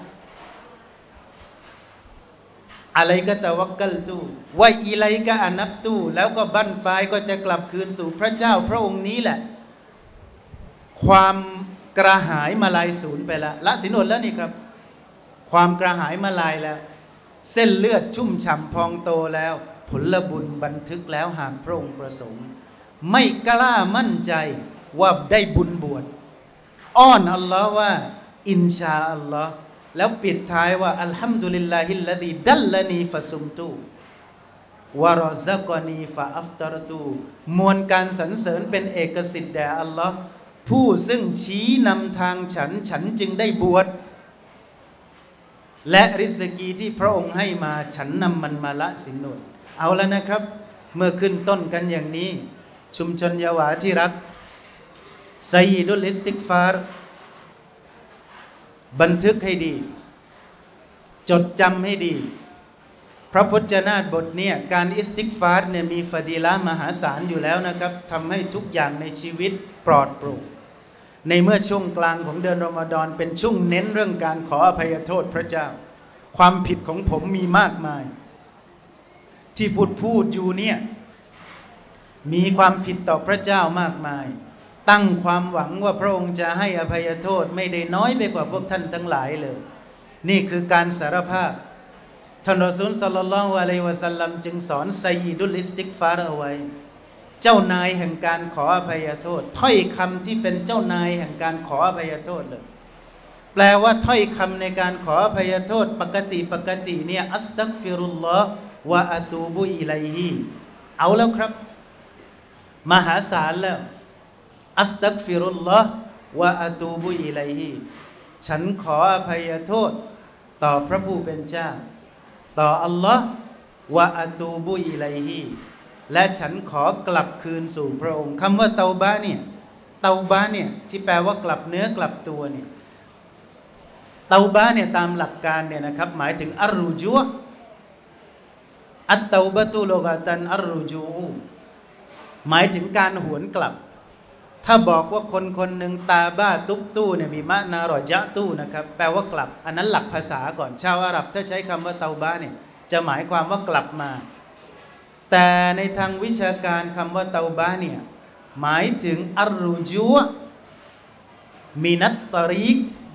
อะไรก็ตะวักกัลตูว่าอิไลกะอานับตูแล้วก็บั้นปลายก็จะกลับคืนสู่พระเจ้าพระองค์นี้แหละความกระหายมาลายสูญไปแล้วละศีลอดแล้วนี่ครับความกระหายมาลายแล้วเส้นเลือดชุ่มฉ่ำพองโตแล้วผลบุญบันทึกแล้วหากพระองค์ประสงค์ไม่กล้ามั่นใจว่าได้บุญบวชอ้อนอัลลอฮ์ว่าอินชาอัลลอฮ์แล้วปิดท้ายว่าอัลฮัมดุลิลลาฮิลลาฮิดัลลานีฟะซุมตูวะรอซักวานีฟะอัฟตารตูมวลการสรรเสริญเป็นเอกสิทธิ์แด่อัลลอฮ์ผู้ซึ่งชี้นำทางฉันจึงได้บวชและริสกีที่พระองค์ให้มาฉันนำมันมาละสินอดเอาแล้วนะครับเมื่อขึ้นต้นกันอย่างนี้ชุมชนยาวาที่รักไซยิดุลอิสติกฟาร์บันทึกให้ดีจดจำให้ดีพระพจนาถบทเนี่ยการอิสติกฟาร์เนี่ยมีฟะดีละห์มหาศาลอยู่แล้วนะครับทำให้ทุกอย่างในชีวิตปลอดโปร่งในเมื่อช่วงกลางของเดือนรอมฎอนเป็นช่วงเน้นเรื่องการขออภัยโทษพระเจ้าความผิดของผมมีมากมายที่พูดอยู่เนี่ยมีความผิดต่อพระเจ้ามากมายตั้งความหวังว่าพระองค์จะให้อภัยโทษไม่ได้น้อยไปกว่าพวกท่านทั้งหลายเลยนี่คือการสารภาพท่านรอซูลศ็อลลัลลอฮุอะลัยฮิวะซัลลัมจึงสอนไซยิดุลอิสติกฟาร์เอาไว้เจ้านายแห่งการขออภัยโทษถ้อยคำที่เป็นเจ้านายแห่งการขออภัยโทษเลยแปลว่าถ้อยคำในการขออภัยโทษปกติเนี่ยอัสตัฆฟิรุลลอฮ์วะอะตูบุอิลัยฮิเอาแล้วครับมหาศาลแล้วอัสตัฆฟิรุลลอฮ์วะอะตูบุอิลัยฮิฉันขออภัยโทษต่อพระผู้เป็นเจ้าต่ออัลลอฮ์วะอะตูบุอิลัยฮิและฉันขอกลับคืนสู่พระองค์คำว่าเตาบะเนี่ยที่แปลว่ากลับเนื้อกลับตัวเนี่ยเตาบะเนี่ยตามหลักการเนี่ยนะครับหมายถึงอัรรุจูอัตเตาบะตุลุกะตันอัรรุจูหมายถึงการหวนกลับถ้าบอกว่าคนหนึ่งตาบ้าตุบตู้เนี่ยมีมะนารอยะตู้นะครับแปลว่ากลับอันนั้นหลักภาษาก่อนชาวอาหรับถ้าใช้คำว่าเตาบะเนี่ยจะหมายความว่ากลับมาแต่ในทางวิชาการคำว่าเตาบะเนี่ยหมายถึงอัรรุจูมินัตตาริก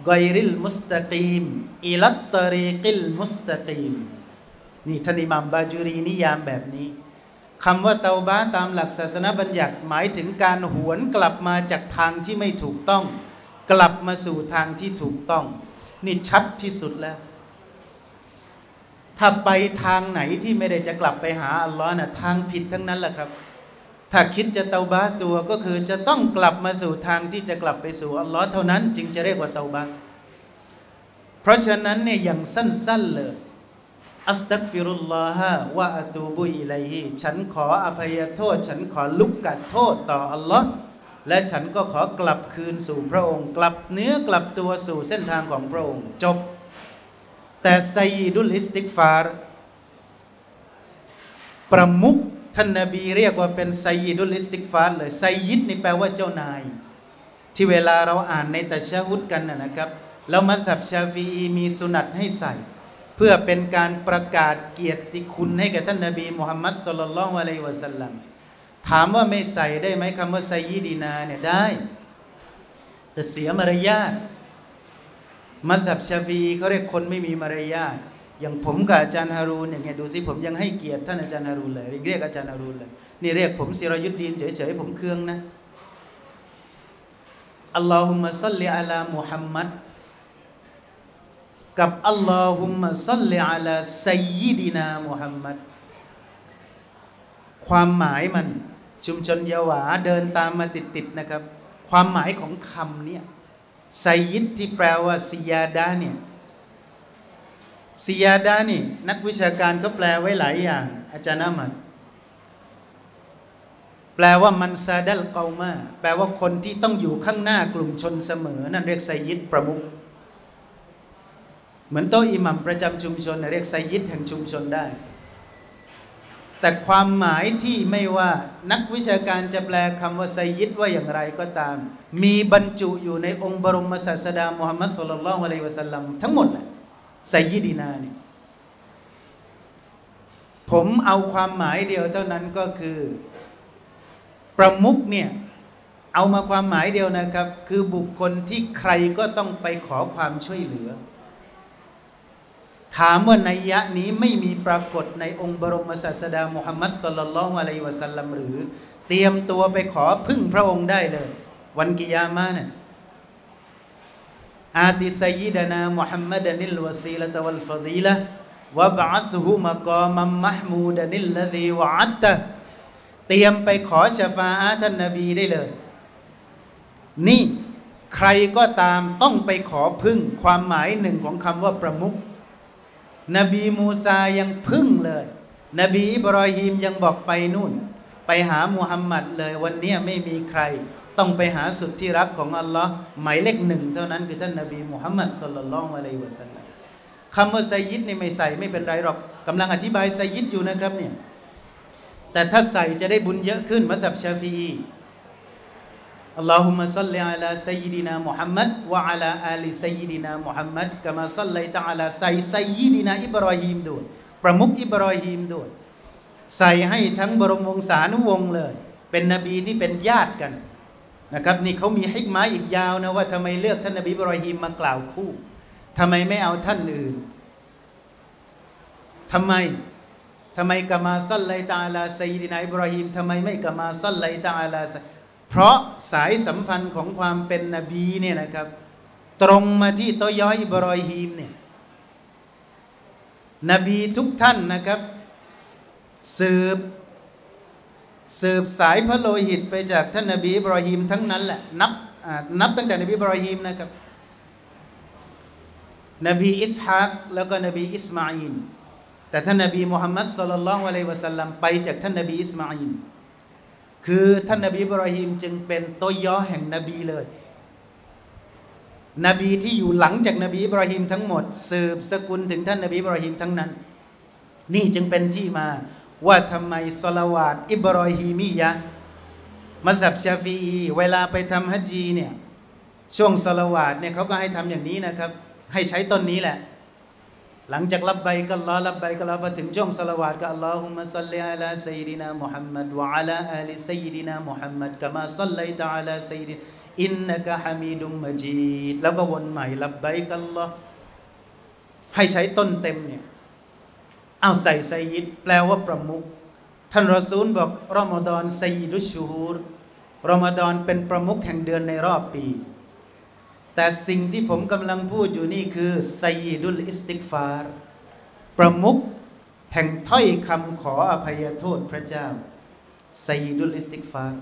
กอยริลมุสตะกีมอิลัตตรีกิลมุสตะกีมนี่ท่านอิหม่ามบาจูรีนิยามแบบนี้คำว่าเตาบะตามหลักศาสนาบัญญัติหมายถึงการหวนกลับมาจากทางที่ไม่ถูกต้องกลับมาสู่ทางที่ถูกต้องนี่ชัดที่สุดแล้วถ้าไปทางไหนที่ไม่ได้จะกลับไปหาอัลลอฮ์นะทางผิดทั้งนั้นแหละครับถ้าคิดจะเตาบะตัวก็คือจะต้องกลับมาสู่ทางที่จะกลับไปสู่อัลลอฮ์เท่านั้นจึงจะเรียกว่าเตาบะเพราะฉะนั้นเนี่ยอย่างสั้นๆเลยอัสตักฟิรุลลอฮะวะอะตูบุอิลัยฮิฉันขออภัยโทษฉันขอลุกกัดโทษต่ออัลลอฮ์และฉันก็ขอกลับคืนสู่พระองค์กลับเนื้อกลับตัวสู่เส้นทางของพระองค์จบแต่ไซยิดุลอิสติกฟารประมุขท่านนบีเรียกว่าเป็นไซยิดุลอิสติกฟารเลยไซยิดนี่แปลว่าเจ้านายที่เวลาเราอ่านในตัชฮุดกันนะครับแล้วมัซฮับชาฟีอีมีสุนัตให้ใส่เพื่อเป็นการประกาศเกียรติคุณให้แก่ท่านนบีมุฮัมมัดศ็อลลัลลอฮุอะลัยฮิวะซัลลัมถามว่าไม่ใส่ได้ไหมคำว่าไซยิดีนาเนี่ยได้แต่เสียมารยาทมัซฮับชาฟีอีเขาเรียกคนไม่มีมารยาทอย่างผมกับอาจารย์ฮารูนอย่างเงี้ยดูสิผมยังให้เกียรติท่านอาจารย์ฮารูนเลยเรียกอาจารย์ฮารูนเลยนี่เรียกผมซิรอยุดดีนเฉยๆผมเคืองนะอัลลอฮุมะซัลลิอะลามุฮัมมัดกับอัลลอฮุมะซัลลิอะลาซัยยิดินามุฮัมมัดความหมายมันชุมชนยะหวาเดินตามมาติดๆนะครับความหมายของคำเนี่ยไซยิดที่แปลว่าซิยาดะเนี่ยซิยาดะนี่นักวิชาการก็แปลไว้หลายอย่างอาจารย์อามัดแปลว่ามันซาดัลกอมาแปลว่าคนที่ต้องอยู่ข้างหน้ากลุ่มชนเสมอนั่นเรียกไซยิดประมุขเหมือนโต๊ะอิหมัมประจำชุมชนเรียกไซยิดแห่งชุมชนได้แต่ความหมายที่ไม่ว่านักวิชาการจะแปลคำว่าไซยิดว่าอย่างไรก็ตามมีบรรจุอยู่ในองค์บรมศาสดามุฮัมมัดศ็อลลัลลอฮุอะลัยฮิวะซัลลัมทั้งหมดแหละไซยิดีนานี่ผมเอาความหมายเดียวเท่านั้นก็คือประมุขเนี่ยเอามาความหมายเดียวนะครับคือบุคคลที่ใครก็ต้องไปขอความช่วยเหลือถามว่านัยยะนี้ไม่มีปรากฏในองค์บรมศาสดามุฮัมมัดศ็อลลัลลอฮุอะลัยฮิวะซัลลัมหรือเตรียมตัวไปขอพึ่งพระองค์ได้เลยวันกิยามะห์เนี่ยอาติซัยยิดนามุฮัมมัดนิลวะซีละตะวัลฟะฎีละฮ์วะบะอัสฮุมะกอมัมมะห์มูดนิลลซีวะอัตตะเตรียมไปขอชะฟาอะห์ท่านนบีได้เลยนี่ใครก็ตามต้องไปขอพึ่งความหมายหนึ่งของคำว่าประมุขนบีมูซายังพึ่งเลยนบีอิบรอฮีมยังบอกไปนู่นไปหามุฮัมมัดเลยวันนี้ไม่มีใครต้องไปหาสุดที่รักของอัลลอฮ์หมายเลขหนึ่งเท่านั้นคือท่านนบีมุฮัมมัดศ็อลลัลลอฮุอะลัยฮิวะซัลลัมคำว่าไซยิดนี่ไม่ใส่ไม่เป็นไรหรอกกำลังอธิบายไซยิดอยู่นะครับเนี่ยแต่ถ้าใส่จะได้บุญเยอะขึ้นมัซฮับชาฟีอีอัลลอฮุมะซัลลิอะลาซัยยิดินามุฮัมมัดวะอะลาอาลิซัยยิดินามุฮัมมัดกะมาซัลลัยตะอะลาซัยยิดินาอิบรอฮีมด้วยประมุขอิบรอฮีมด้วยใส่ให้ทั้งบรมวงศานุวงศ์เลยเป็นนบีที่เป็นญาติกันนะครับนี่เขามีฮิกมะห์อีกยาวนะว่าทำไมเลือกท่านนบีอิบรอฮีมมากล่าวคู่ทำไมไม่เอาท่านอื่นทำไมกะมาซัลลัยตะอะลาซัยยิดินาอิบรอฮีมทำไมไม่กะมาซัลลัยตะอะลาเพราะสายสัมพันธ์ของความเป็นนบีเนี่ยนะครับตรงมาที่โตยออิบรอฮีมเนี่ยนบีทุกท่านนะครับสืบสายพระโลหิตไปจากท่านนบีอิบรอฮีมทั้งนั้นแหละนับตั้งแต่นบีอิบรอฮีมนะครับนบีอิสฮากแล้วก็นบีอิสมาอีลแต่ท่านนบีมุฮัมมัดศ็อลลัลลอฮุอะลัยฮิวะซัลลัมไปจากท่านนบีอิสมาอีลคือท่านนบีอิบรอฮีมจึงเป็นโตยอแห่งนบีเลยนบีที่อยู่หลังจากนบีอิบรอฮีมทั้งหมดสืบสกุลถึงท่านนบีอิบรอฮีมทั้งนั้นนี่จึงเป็นที่มาว่าทำไมศอลาวาตอิบรอฮีมียะห์มัซฮับชาฟีอีเวลาไปทำฮัจญีเนี่ยช่วงศอลาวาตเนี่ยเขาก็ให้ทำอย่างนี้นะครับให้ใช้ต้นนี้แหละหลังจากลับไบกัลลอฮ์ลับไบกัลลอฮ์พอถึงช่วงศอลาวาตก็อัลลอฮุมะศ็อลลิอะลาซัยยิดินามุฮัมมัดวะอะลาอาลิซัยยิดินามุฮัมมัดกะมาศ็อลลัยตะอะลาซัยยิดิอินนะกะฮามีดุมมะจีดแล้วก็วนใหม่ลับบัยกัลลอฮ์ให้ใช้ต้นเต็มเนี่ยเอาใส่ไซยิดแปลว่าประมุขท่านรอซูลบอกรอมฎอนไซยิดุชชูฮูรรอมฎอนเป็นประมุขแห่งเดือนในรอบปีแต่สิ่งที่ผมกำลังพูดอยู่นี่คือไซยิดุลอิสติกฟาร์ประมุขแห่งถ้อยคำขออภัยโทษพระเจ้าไซยิดุลอิสติกฟาร์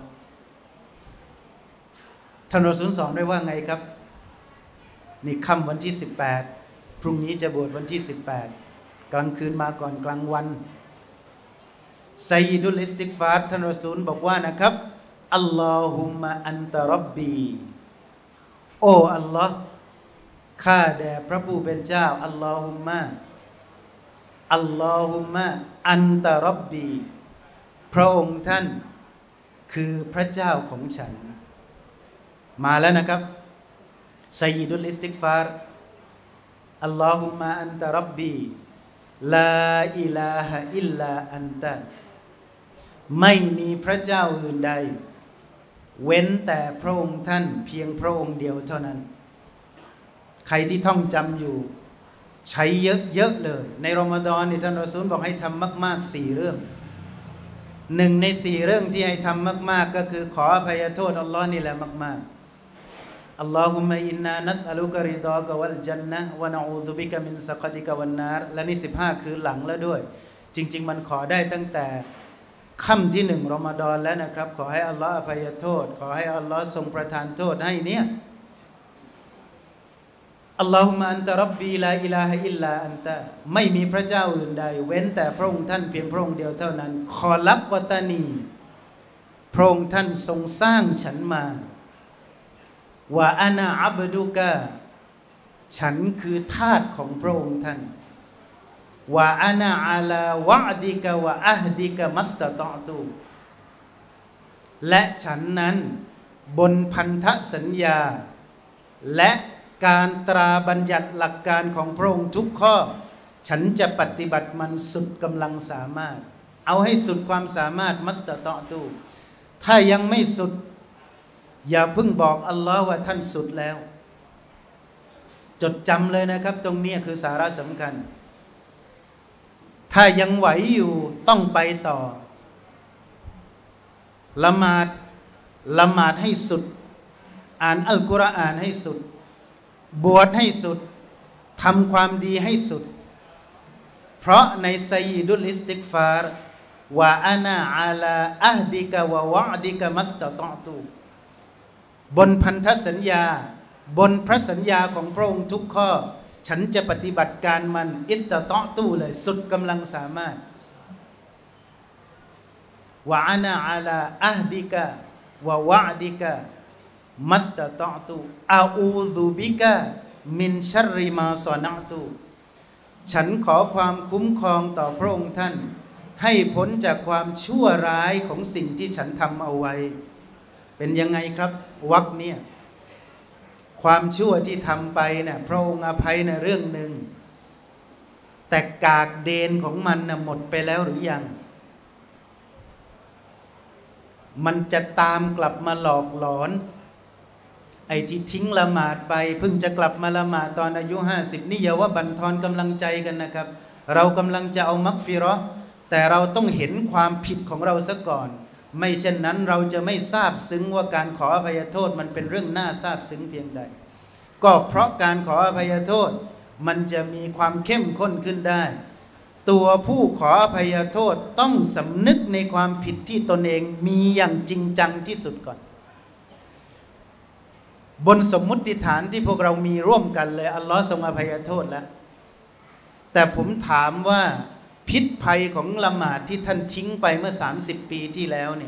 ท่านรอซูลสอนไว้ว่าไงครับนี่ค่ำวันที่18พรุ่งนี้จะบวชวันที่18กลางคืนมาก่อนกลางวันไซยิดุลอิสติกฟาร์ท่านรอซูลบอกว่านะครับอัลลอฮุมะอันตะร็อบบีโอ้อัลลอฮ์ข้าแด่พระผู้เป็นเจ้าอัลลอฮุมะอัลลอฮุมะอันตะร็อบบีพระองค์ท่านคือพระเจ้าของฉันมาแล้วนะครับไซยิดุลอิสติกฟาร์อัลลอฮุมะอันตะร็อบบีลาอิลาฮะอิลลาอันตะไม่มีพระเจ้าอื่นใดเว้นแต่พระองค์ท่านเพียงพระองค์เดียวเท่านั้นใครที่ท่องจำอยู่ใช้เยอะๆเลยในรอมฎอนนี่ท่านรอซูลบอกให้ทำมากๆ4 เรื่องหนึ่งใน4 เรื่องที่ให้ทำมากๆก็คือขออภัยโทษอัลลอฮ์นี่แหละมากๆอัลลอฮุมะอินนานัสอะลุกะริฎอกะวัลญันนะฮ์วะนะอูซุบิกะมินซะกอติกะวันนารและนี่15คือหลังแล้วด้วยจริงๆมันขอได้ตั้งแต่ค่ำที่1รอมฎอนแล้วนะครับขอให้อัลลอฮ์อภัยโทษขอให้อัลลอฮ์ทรงประทานโทษให้เนี่ยอัลลอฮุมะอันตะร็อบบีลาอิลาฮะอิลลาอันตะไม่มีพระเจ้าอื่นใดเว้นแต่พระองค์ท่านเพียงพระองค์เดียวเท่านั้นขอลับกอตานีพระองค์ท่านทรงสร้างฉันมาวะอานาอับดุกะฉันคือทาสของพระองค์ท่านวะอานาอาลาวะดิกะวะอะฮดิกะมัสตะตอตุและฉันนั้นบนพันธสัญญาและการตราบัญญัติหลักการของพระองค์ทุกข้อฉันจะปฏิบัติมันสุดกำลังสามารถเอาให้สุดความสามารถมัสตะตอตุถ้ายังไม่สุดอย่าเพิ่งบอกอัลลอฮ์ว่าท่านสุดแล้วจดจำเลยนะครับตรงนี้คือสาระสำคัญถ้ายังไหวอยู่ต้องไปต่อละหมาดให้สุดอ่านอัลกุรอานให้สุดบวชให้สุดทำความดีให้สุดเพราะในไซยิดุลอิสติกฟาร์วะอานาอาลาอะฮดิกะวะวะดิกะมัสตะตอตุบนพันธสัญญาบนพระสัญญาของพระองค์ทุกข้อฉันจะปฏิบัติการมันอิสตะตอตุเลยสุดกำลังสามารถวะอานาอาลาอะฮดิกะวะวะดิกะมัสตะตอตุอาอูซุบิกะมินชัรริมาซอนะตุฉันขอความคุ้มครองต่อพระองค์ท่านให้พ้นจากความชั่วร้ายของสิ่งที่ฉันทำเอาไว้เป็นยังไงครับวรรคเนี่ยความชั่วที่ทำไปเนี่ยพระองค์อภัยในเรื่องหนึ่งแต่กากเดนของมันน่ะหมดไปแล้วหรือยังมันจะตามกลับมาหลอกหลอนไอ้ที่ทิ้งละหมาดไปเพิ่งจะกลับมาละหมาดตอนอายุ50นี่อย่าว่าบั่นทอนกำลังใจกันนะครับเรากำลังจะเอามักฟิเราะห์แต่เราต้องเห็นความผิดของเราซะก่อนไม่เช่นนั้นเราจะไม่ซาบซึ้งว่าการขออภัยโทษมันเป็นเรื่องน่าซาบซึ้งเพียงใดก็เพราะการขออภัยโทษมันจะมีความเข้มข้นขึ้นได้ตัวผู้ขออภัยโทษต้องสำนึกในความผิดที่ตนเองมีอย่างจริงจังที่สุดก่อนบนสมมุติฐานที่พวกเรามีร่วมกันเลยอัลลอฮ์ทรงอภัยโทษแล้วแต่ผมถามว่าพิษภัยของละหมาดที่ท่านทิ้งไปเมื่อ30 ปีที่แล้วเนี่ย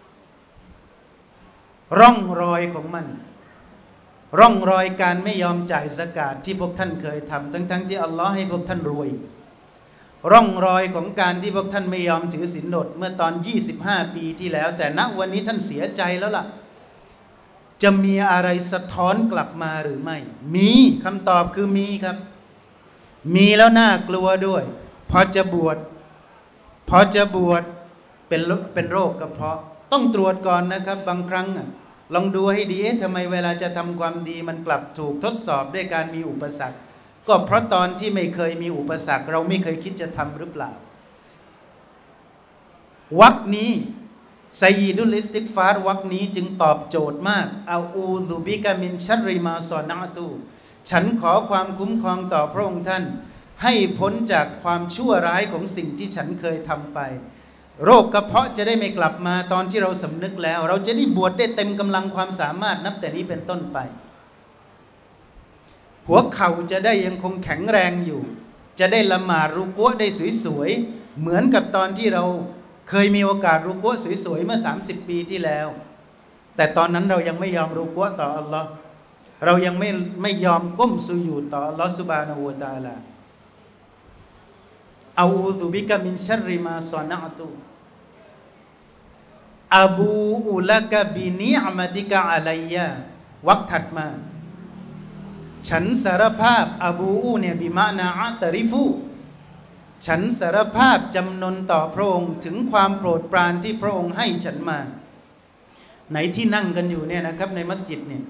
ร่องรอยของมันร่องรอยการไม่ยอมจ่ายซะกาตที่พวกท่านเคยทำทั้งที่อัลลอฮ์ให้พวกท่านรวยร่องรอยของการที่พวกท่านไม่ยอมถือศีลอดเมื่อตอน25 ปีที่แล้วแต่ณวันนี้ท่านเสียใจแล้วล่ะจะมีอะไรสะท้อนกลับมาหรือไม่มีคำตอบคือมีครับมีแล้วน่ากลัวด้วยพอจะบวชเป็นโรคกระเพาะต้องตรวจก่อนนะครับบางครั้งลองดูให้ดีทำไมเวลาจะทำความดีมันกลับถูกทดสอบด้วยการมีอุปสรรคก็เพราะตอนที่ไม่เคยมีอุปสรรคเราไม่เคยคิดจะทำหรือเปล่าวักนี้ไซยิดุลอิสติกฟาร์วักนี้จึงตอบโจทย์มากอาอูซุบิกะมินชัรริมาซอนะตูฉันขอความคุ้มครองต่อพระองค์ท่านให้พ้นจากความชั่วร้ายของสิ่งที่ฉันเคยทำไปโรคกระเพาะจะได้ไม่กลับมาตอนที่เราสำนึกแล้วเราจะได้บวชได้เต็มกำลังความสามารถนับแต่นี้เป็นต้นไปหัวเข่าจะได้ยังคงแข็งแรงอยู่จะได้ละหมาดรุกัวได้สวยๆเหมือนกับตอนที่เราเคยมีโอกาสรุกัวสวยๆเมื่อ30 ปีที่แล้วแต่ตอนนั้นเรายังไม่ยอมรุกัวต่ออัลลอฮ์เรายังไม่ยอมก้มสุญูดต่ออัลลอฮ์ซุบฮานะฮูวะตะอาลาอาอูซุบิกะมินชัรริมาซอนะตูอบูอุละกะบินิอ์มะติกะอะลัยยะวรรคถัดมาฉันสารภาพอบูอูเนี่ยบิมะนาอะตะริฟูฉันสารภาพจำนนต่อพระองค์ถึงความโปรดปรานที่พระองค์ให้ฉันมาไหนที่นั่งกันอยู่เนี่ยนะครับในมัสยิดเนี่ย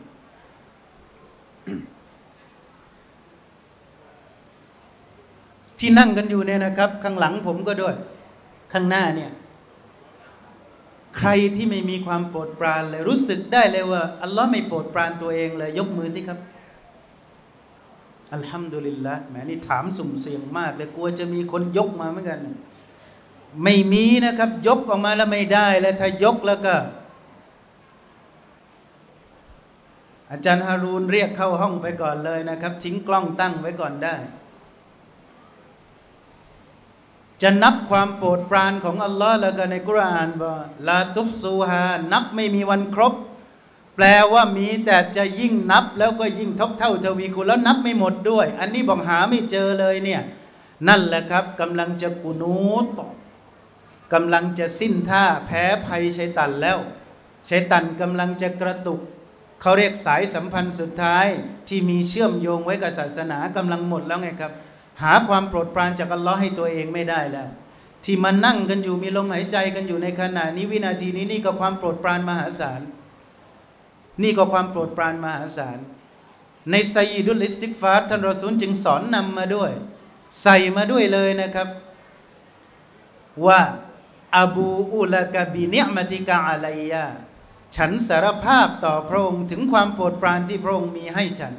ที่นั่งกันอยู่เนี่ยนะครับข้างหลังผมก็ด้วยข้างหน้าเนี่ยใครที่ไม่มีความโปรดปรานเลยรู้สึกได้เลยว่าอัลลอฮ์ไม่โปรดปรานตัวเองเลยยกมือสิครับอัลฮัมดุลิลละแหมนี่ถามสุ่มเสี่ยงมากเลยกลัวจะมีคนยกมาเหมือนกันไม่มีนะครับยกออกมาแล้วไม่ได้แล้วถ้ายกแล้วก็อาจารย์ฮารูนเรียกเข้าห้องไปก่อนเลยนะครับทิ้งกล้องตั้งไว้ก่อนได้จะนับความโปรดปรานของอัลลอฮ์แล้วก็ในกุรอานว่าลาตุฟซูฮานับไม่มีวันครบแปลว่ามีแต่จะยิ่งนับแล้วก็ยิ่งทบเท่าทวีคูณแล้วนับไม่หมดด้วยอันนี้บอกหาไม่เจอเลยเนี่ยนั่นแหละครับกำลังจะกุนูตกำลังจะสิ้นท่าแพ้ภัยชัยตันแล้วชัยตันกำลังจะกระตุกเขาเรียกสายสัมพันธ์สุดท้ายที่มีเชื่อมโยงไว้กับศาสนากำลังหมดแล้วไงครับหาความโปรดปรานจากอัลลอฮ์ให้ตัวเองไม่ได้แล้วที่มานั่งกันอยู่มีลมหายใจกันอยู่ในขณะนี้วินาทีนี้นี่ก็ความโปรดปรานมหาศาลนี่ก็ความโปรดปรานมหาศาลในไซยิดุลอิสติกฟาร์ท่านรอซูลจึงสอนนำมาด้วยใส่มาด้วยเลยนะครับว่าอบูอุละกะบินิอ์มะติกะอะลัยยะฉันสารภาพต่อพระองค์ถึงความโปรดปรานที่พระองค์มีให้ฉัน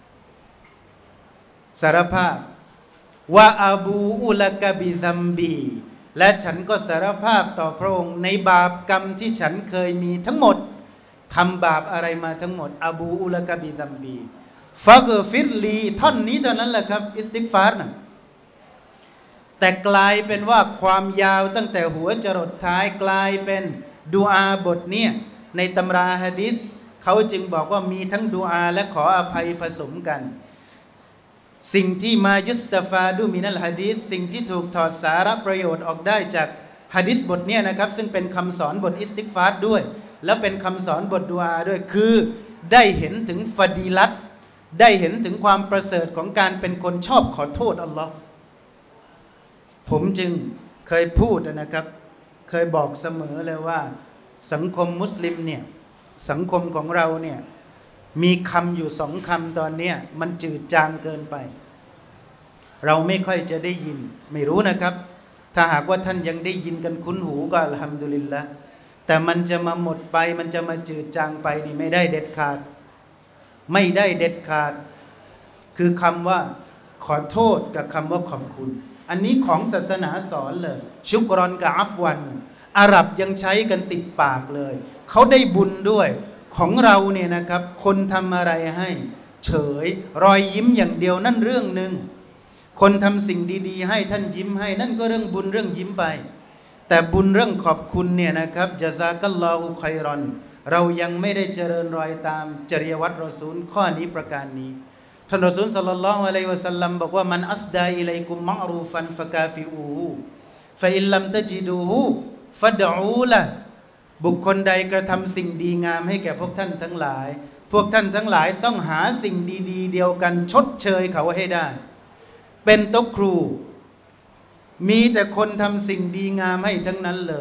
สารภาพว่าอบูอุละกะบิซัมบีและฉันก็สารภาพต่อพระองค์ในบาปกรรมที่ฉันเคยมีทั้งหมดทำบาปอะไรมาทั้งหมดอบูอุละกะบิซัมบีฟักฟิรลีท่อนนี้เท่านั้นแหละครับอิสติกฟาร์นะแต่กลายเป็นว่าความยาวตั้งแต่หัวจรดท้ายกลายเป็นดุอาบทเนี่ยในตำราหะดีษเขาจึงบอกว่ามีทั้งดุอาและขออภัยผสมกันสิ่งที่มายุสตาฟาดูมินัลหะดีษสิ่งที่ถูกถอดสาระประโยชน์ออกได้จากหะดีษบทนี้นะครับซึ่งเป็นคำสอนบทอิสติกฟาร์ด้วยแล้วเป็นคำสอนบทดุอาด้วยคือได้เห็นถึงฟะดีลัตได้เห็นถึงความประเสริฐของการเป็นคนชอบขอโทษอัลลอฮ์ผมจึงเคยพูดนะครับเคยบอกเสมอเลยว่าสังคมมุสลิมเนี่ยสังคมของเราเนี่ยมีคำอยู่2 คำตอนนี้มันจืดจางเกินไปเราไม่ค่อยจะได้ยินไม่รู้นะครับถ้าหากว่าท่านยังได้ยินกันคุ้นหูก็อัลฮัมดุลิลละห์แต่มันจะมาหมดไปมันจะมาจืดจางไปนี่ไม่ได้เด็ดขาดไม่ได้เด็ดขาดคือคำว่าขอโทษกับคำว่าขอบคุณอันนี้ของศาสนาสอนเลยชุกรอนกับอัฟวันอาหรับยังใช้กันติดปากเลยเขาได้บุญด้วยของเราเนี่ยนะครับคนทำอะไรให้เฉยรอยยิ้มอย่างเดียวนั่นเรื่องหนึ่งคนทำสิ่งดีๆให้ท่านยิ้มให้นั่นก็เรื่องบุญเรื่องยิ้มไปแต่บุญเรื่องขอบคุณเนี่ยนะครับญะซากัลลอฮุค็อยรอนเรายังไม่ได้เจริญรอยตามจริยวัตรรอซูลข้อนี้ประการนี้ท่านรอซูลศ็อลลัลลอฮุอะลัยฮิวะซัลลัมบอกว่ามันอัสดาอิลัยกุมมะอรูฟันฟะกาฟิอูฮูฟะอินลัมตะจิดูฮูฟัดอูละบุคคลใดกระทำสิ่งดีงามให้แก่พวกท่านทั้งหลายพวกท่านทั้งหลายต้องหาสิ่งดีๆเดียวกันชดเชยเขาให้ได้เป็นโต๊ะครูมีแต่คนทำสิ่งดีงามให้ทั้งนั้นเลย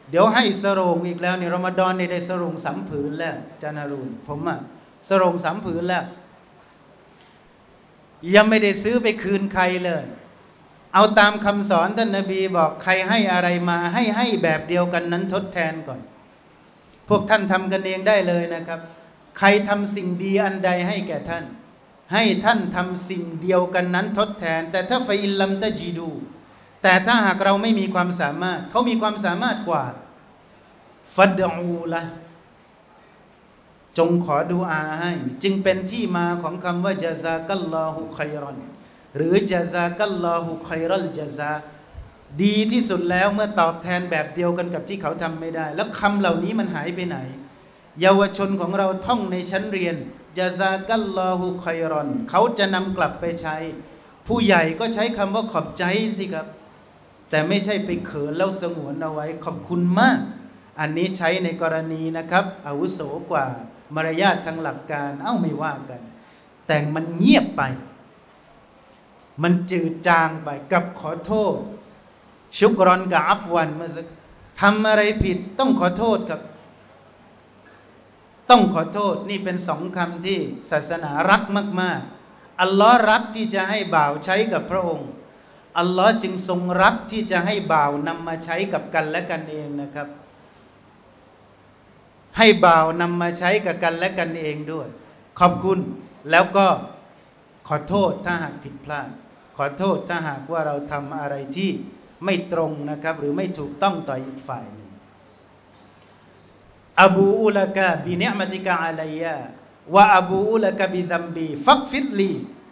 เดี๋ยวให้สรงอีกแล้วนี่รอมฎอนนี่ได้สรง3 ผืนแล้วจานารุนผมสรง3 ผืนแล้วยังไม่ได้ซื้อไปคืนใครเลยเอาตามคำสอนท่านนบีบอกใครให้อะไรมาให้แบบเดียวกันนั้นทดแทนก่อนพวกท่านทำกันเองได้เลยนะครับใครทำสิ่งดีอันใดให้แก่ท่านให้ท่านทำสิ่งเดียวกันนั้นทดแทนแต่ถ้าฟาอิลลัมตะจีดูแต่ถ้าหากเราไม่มีความสามารถเขามีความสามารถกว่าฟัดอูละจงขอดุอาให้จึงเป็นที่มาของคำว่าญะซากัลลอฮุค็อยรอนหรือญะซากัลลอฮุค็อยรัลญะซาดีที่สุดแล้วเมื่อตอบแทนแบบเดียวกันกับที่เขาทำไม่ได้แล้วคำเหล่านี้มันหายไปไหนเยาวชนของเราท่องในชั้นเรียนญะซากัลลอฮุค็อยรอนเขาจะนำกลับไปใช้ผู้ใหญ่ก็ใช้คำว่าขอบใจสิครับแต่ไม่ใช่ไปเขินแล้วสงวนเอาไว้ขอบคุณมากอันนี้ใช้ในกรณีนะครับอาวุโสกว่ามารยาททางหลักการไม่ว่ากันแต่มันเงียบไปมันจืดจางไปกับขอโทษชุกรอนกับอัฟวันเมื่อสักทำอะไรผิดต้องขอโทษครับต้องขอโทษนี่เป็น2 คำที่ศาสนารักมากๆอัลลอฮ์รักที่จะให้บ่าวใช้กับพระองค์อัลลอฮ์จึงทรงรักที่จะให้บ่าวนำมาใช้กับกันและกันเองนะครับให้บ่าวนำมาใช้กับกันและกันเองด้วยขอบคุณแล้วก็ขอโทษถ้าหากผิดพลาดขอโทษถ้าหากว่าเราทำอะไรที่ไม่ตรงนะครับหรือไม่ถูกต้องต่ออีกฝ่ายหนึ่งอบูอุลกะบินิอ์มะติกะอะลัยยะวะอบูอุลกะบิซัมบีฟักฟิรลี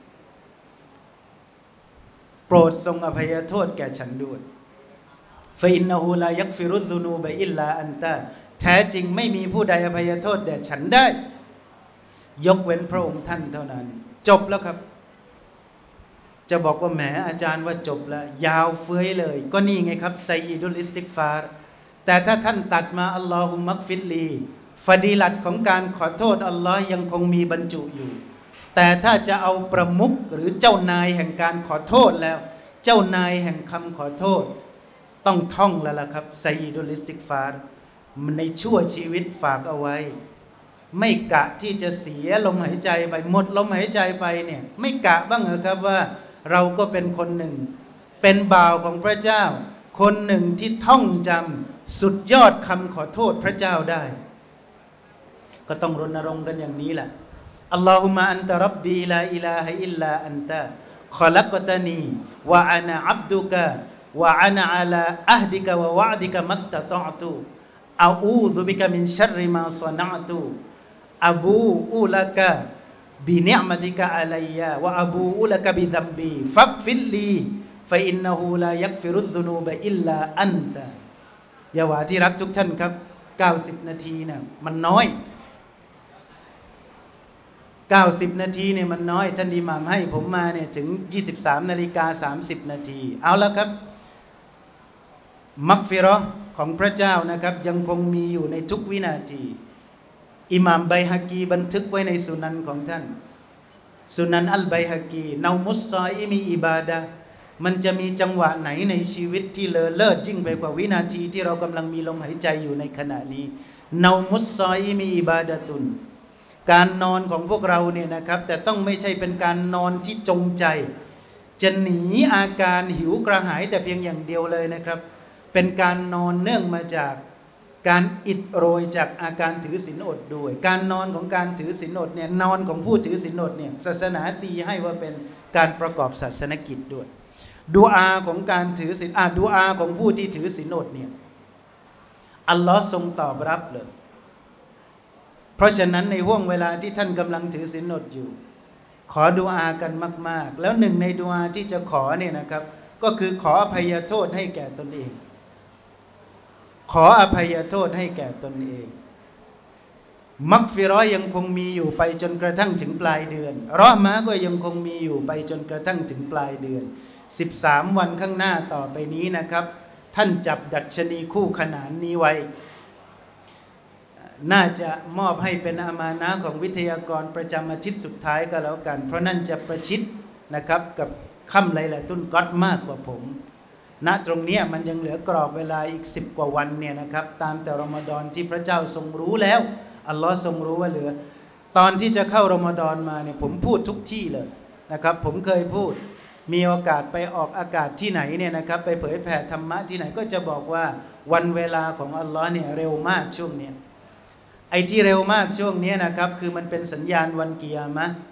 โปรดทรงอภัยโทษแก่ฉันด้วยฟะอินนะฮูลายักฟิรุซซุนูบะอิลลาอันตะแท้จริงไม่มีผู้ใดอภัยโทษแด่ฉันได้ยกเว้นพระองค์ท่านเท่านั้นจบแล้วครับจะบอกว่าแหมอาจารย์ว่าจบแล้วยาวเฟ้ยเลยก็นี่ไงครับไซยิดุลอิสติกฟารแต่ถ้าท่านตัดมาอัลลอฮุมักฟิรลีฟะดีลัตของการขอโทษอัลลอฮ์ยังคงมีบรรจุอยู่แต่ถ้าจะเอาประมุขหรือเจ้านายแห่งการขอโทษแล้วเจ้านายแห่งคำขอโทษต้องท่องแล้วล่ะครับไซยิดุลอิสติกฟารในชั่วชีวิตฝากเอาไว้ไม่กะที่จะเสียลมหายใจไปหมดลมหายใจไปเนี่ยไม่กะบ้างเหรอครับว่าเราก็เป็นคนหนึ่งเป็นบ่าวของพระเจ้าคนหนึ่งที่ท่องจำสุดยอดคำขอโทษพระเจ้าได้ก็ต้องรณรงค์กันอย่างนี้แหละอัลลอฮุมะอันตะรับบีลาอิลาฮะอิลลาอันตะขอลักตานีวะอานะอับดุกะวะอานะอะลาอะห์ดิกะวะวะอ์ดิกะมัสตะตอตุอาอูซุบิกะมินชัรริมาศอนะตุอบูอุลกะบินิอ์มะติกะอะลัยยะวะอบูอุลกะบิซัมบีฟักฟิรลีฟะอินนะฮูลายักฟิรุซซุนูบะอิลลาอันตะอย่าว่าที่รักทุกท่านครับ90 นาทีเนี่ยมันน้อย90 นาทีเนี่ยมันน้อยท่านอิหม่ามให้ผมมาเนี่ยถึง 23:30 นาทีเอาละครับมักฟิเราะห์ของพระเจ้านะครับยังคงมีอยู่ในทุกวินาทีอิหม่ามไบฮะกีบันทึกไว้ในสุนันของท่านสุนันอัลไบฮะกีเนามุสซออิมีอิบาดะห์มันจะมีจังหวะไหนในชีวิตที่เลอเลิศยิ่งไปกว่าวินาทีที่เรากำลังมีลมหายใจอยู่ในขณะนี้เนามุสซออิมีอิบาดะตุนการนอนของพวกเราเนี่ยนะครับแต่ต้องไม่ใช่เป็นการนอนที่จงใจจะหนีอาการหิวกระหายแต่เพียงอย่างเดียวเลยนะครับเป็นการนอนเนื่องมาจากการอิดโรยจากอาการถือศีลอดด้วยการนอนของการถือศีลอดเนี่ยนอนของผู้ถือศีลอดเนี่ยศาสนาตีให้ว่าเป็นการประกอบศาสนกิจด้วยดุอาของการถือศีลดุอาของผู้ที่ถือศีลอดเนี่ยอัลลอฮ์ทรงตอบรับเลยเพราะฉะนั้นในห่วงเวลาที่ท่านกำลังถือศีลอดอยู่ขอดุอากันมากๆแล้วหนึ่งในดุอาที่จะขอเนี่ยนะครับก็คือขออภัยโทษให้แก่ตนเองขออภัยโทษให้แก่ตนเองมักฟิเราะห์ยังคงมีอยู่ไปจนกระทั่งถึงปลายเดือนเราะห์มะห์ก็ยังคงมีอยู่ไปจนกระทั่งถึงปลายเดือน13 วันข้างหน้าต่อไปนี้นะครับท่านจับดัชนีคู่ขนานนี้ไว้น่าจะมอบให้เป็นอามานะห์ของวิทยากรประจำอาทิตย์สุดท้ายก็แล้วกันเพราะนั่นจะประชิดนะครับกับค่ำไลลาตุลกอดมากกว่าผมณตรงนี้มันยังเหลือกรอบเวลาอีก10 กว่าวันเนี่ยนะครับตามแต่รอมฎอนที่พระเจ้าทรงรู้แล้วอัลลอฮ์ทรงรู้ว่าเหลือตอนที่จะเข้ารอมฎอนมาเนี่ยผมพูดทุกที่เลยนะครับผมเคยพูดมีโอกาสไปออกอากาศที่ไหนเนี่ยนะครับไปเผยแผ่ธรรมะที่ไหนก็จะบอกว่าวันเวลาของอัลลอฮ์เนี่ยเร็วมากช่วงนี้ไอ้ที่เร็วมากช่วงนี้นะครับคือมันเป็นสัญญาณวันกิยามะห์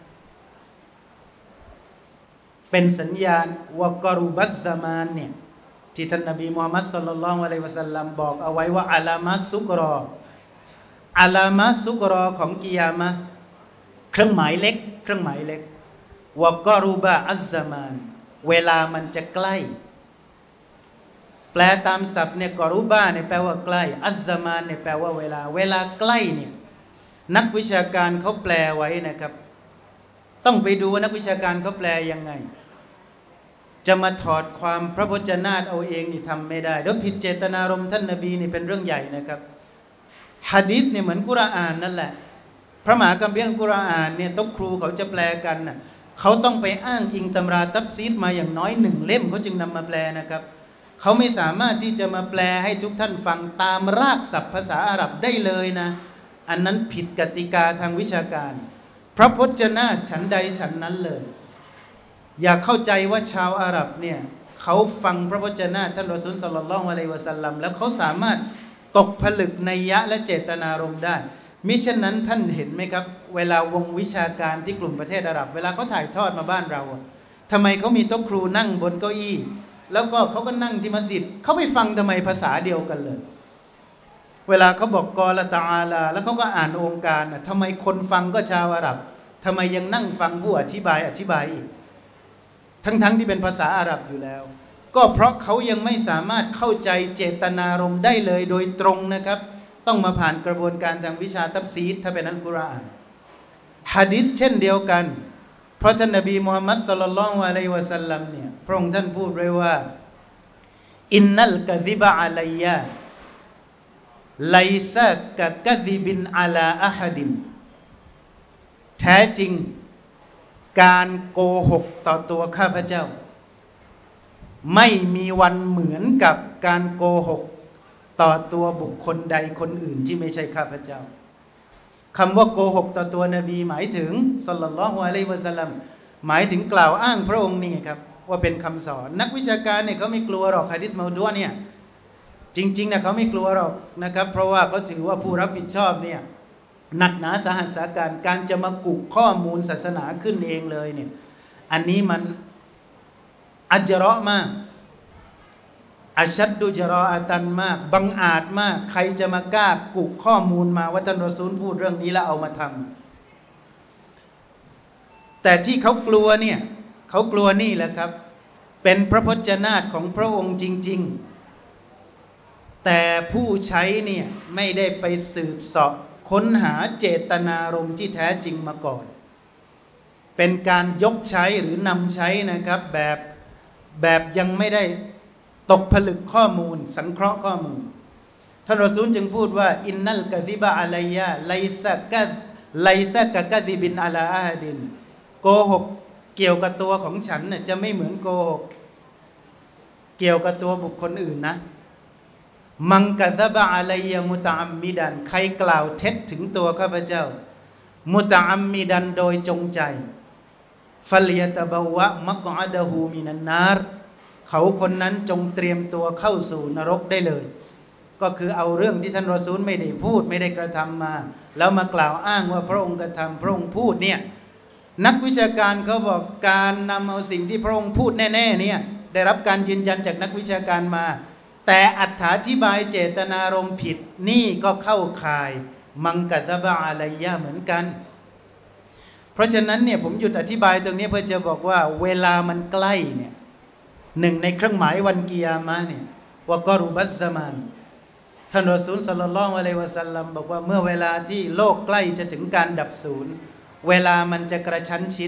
เป็นสัญญาณวะกอรุบัซซามานเนี่ยที่ท่านนบีมุฮัมมัดศ็อลลัลลอฮุอะลัยฮิวะซัลลัมบอกเอาไว้ว่าอะลามะซุกรออะลามะซุกรอของกิยามะห์เครื่องหมายเล็กเครื่องหมายเล็กวะกอรุบะอัซซามานเวลามันจะใกล้แปลตามศัพท์เนี่ยกอรุบะเนี่ยแปลว่าใกล้อัซซามานเนี่ยแปลว่าเวลาใกล้เนี่ยนักวิชาการเขาแปลไว้นะครับต้องไปดูว่านักวิชาการเขาแปลยังไงจะมาถอดความพระพจนาฏเอาเองนี่ทำไม่ได้แล้วผิดเจตนารมณ์ท่านนบีนี่เป็นเรื่องใหญ่นะครับหะดีษเนี่ยเหมือนกุรอานนั่นแหละพระมหาคัมภีร์กุรอานเนี่ยต้องครูเขาจะแปลกันน่ะเขาต้องไปอ้างอิงตำราตัฟซีรมาอย่างน้อย1 เล่มเขาจึงนำมาแปลนะครับเขาไม่สามารถที่จะมาแปลให้ทุกท่านฟังตามรากศัพท์ภาษาอาหรับได้เลยนะอันนั้นผิดกติกาทางวิชาการพระพจนาฏฉันใดฉันนั้นเลยอย่าเข้าใจว่าชาวอาหรับเนี่ยเขาฟังพระพจนาฏท่านรอซูลศ็อลลัลลอฮุอะลัยฮิวะซัลลัมแล้วเขาสามารถตกผลึกนัยยะและเจตนารมณ์ได้มิฉะนั้นท่านเห็นไหมครับเวลาวงวิชาการที่กลุ่มประเทศอาหรับเวลาเขาถ่ายทอดมาบ้านเราทำไมเขามีโต๊ะครูนั่งบนเก้าอี้แล้วก็เขาก็นั่งที่มัสยิดเขาไปฟังทำไมภาษาเดียวกันเลยเวลาเขาบอกกอละตะอาลาแล้วเขาก็อ่านองค์การทำไมคนฟังก็ชาวอาหรับทำไมยังนั่งฟังผู้อธิบายอีกทั้งที่เป็นภาษาอาหรับอยู่แล้วก็เพราะเขายังไม่สามารถเข้าใจเจตนารมณ์ได้เลยโดยตรงนะครับต้องมาผ่านกระบวนการทางวิชาตัฟซีรถ้าเป็นอัลกุรอานหะดีษเช่นเดียวกันเพราะท่านนบีมุฮัมมัดศ็อลลัลลอฮุอะลัยฮิวะซัลลัมเนี่ยพระองค์ท่านพูดไว้ว่าอินนัลกะซิบะอะลัยยะไลซะกะกะซิบินอะลาอะฮัดินแท้จริงการโกหกต่อตัวข้าพเจ้าไม่มีวันเหมือนกับการโกหกต่อตัวบุคคลใดคนอื่นที่ไม่ใช่ข้าพเจ้าคำว่าโกหกต่อตัวนบีหมายถึงศ็อลลัลลอฮุอะลัยฮิวะซัลลัมหมายถึงกล่าวอ้างพระองค์นี่ครับว่าเป็นคำสอนนักวิชาการเนี่ยเขาไม่กลัวหรอกหะดีษเมาดูอะเนี่ยจริงๆนะเขาไม่กลัวหรอกนะครับเพราะว่าเขาถือว่าผู้รับผิดชอบเนี่ยหนักหนาสาหัสสาการจะมากุข้อมูลศาสนาขึ้นเองเลยเนี่ยอันนี้มันอัจเราะห์มากอัชัดดุจรออาตันมากบังอาจมากใครจะมากล้ากุข้อมูลมาว่าท่านรอซูลพูดเรื่องนี้แล้วเอามาทำแต่ที่เขากลัวเนี่ยเขากลัวนี่แหละครับเป็นพระพจนาฏของพระองค์จริงๆแต่ผู้ใช้เนี่ยไม่ได้ไปสืบเสาะค้นหาเจตนารมณ์ที่แท้จริงมาก่อนเป็นการยกใช้หรือนำใช้นะครับแบบยังไม่ได้ตกผลึกข้อมูลสังเคราะห์ข้อมูลท่านรอซูลจึงพูดว่าอินนัลกะซิบะอะลัยยะไลซะกะกะซิบินอะลาอะฮัดินโกหกเกี่ยวกับตัวของฉันน่ะจะไม่เหมือนโกหกเกี่ยวกับตัวบุคคลอื่นนะมังกะซะบะอะลัยยะมุตะอัมมิดันใครกล่าวเท็จถึงตัวข้าพเจ้ามุตะอัมมิดันโดยจงใจฟัลยะตะบะวะมักอดะฮูมินันนารเขาคนนั้นจงเตรียมตัวเข้าสู่นรกได้เลยก็คือเอาเรื่องที่ท่านรอซูลไม่ได้พูดไม่ได้กระทำมาแล้วมากล่าวอ้างว่าพระองค์กระทำพระองค์พูดเนี่ยนักวิชาการเขาบอกการนำเอาสิ่งที่พระองค์พูดแน่ๆเนี่ยได้รับการยืนยันจากนักวิชาการมาแต่อธิบายเจตนารมณ์ผิดนี่ก็เข้าข่ายมังกะซะบะอะลัยยะเหมือนกันเพราะฉะนั้นเนี่ยผมหยุดอธิบายตรงนี้เพื่อจะบอกว่าเวลามันใกล้เนี่ยหนึ่งในเครื่องหมายวันกิยามะห์เนี่ยวะกอรุบัซซามานท่านรอซูลศ็อลลัลลอฮุอะลัยฮิวะซัลลัมบอกว่าเมื่อเวลาที่โลกใกล้จะถึงการดับสูญเวลามันจะกระชั้นชิด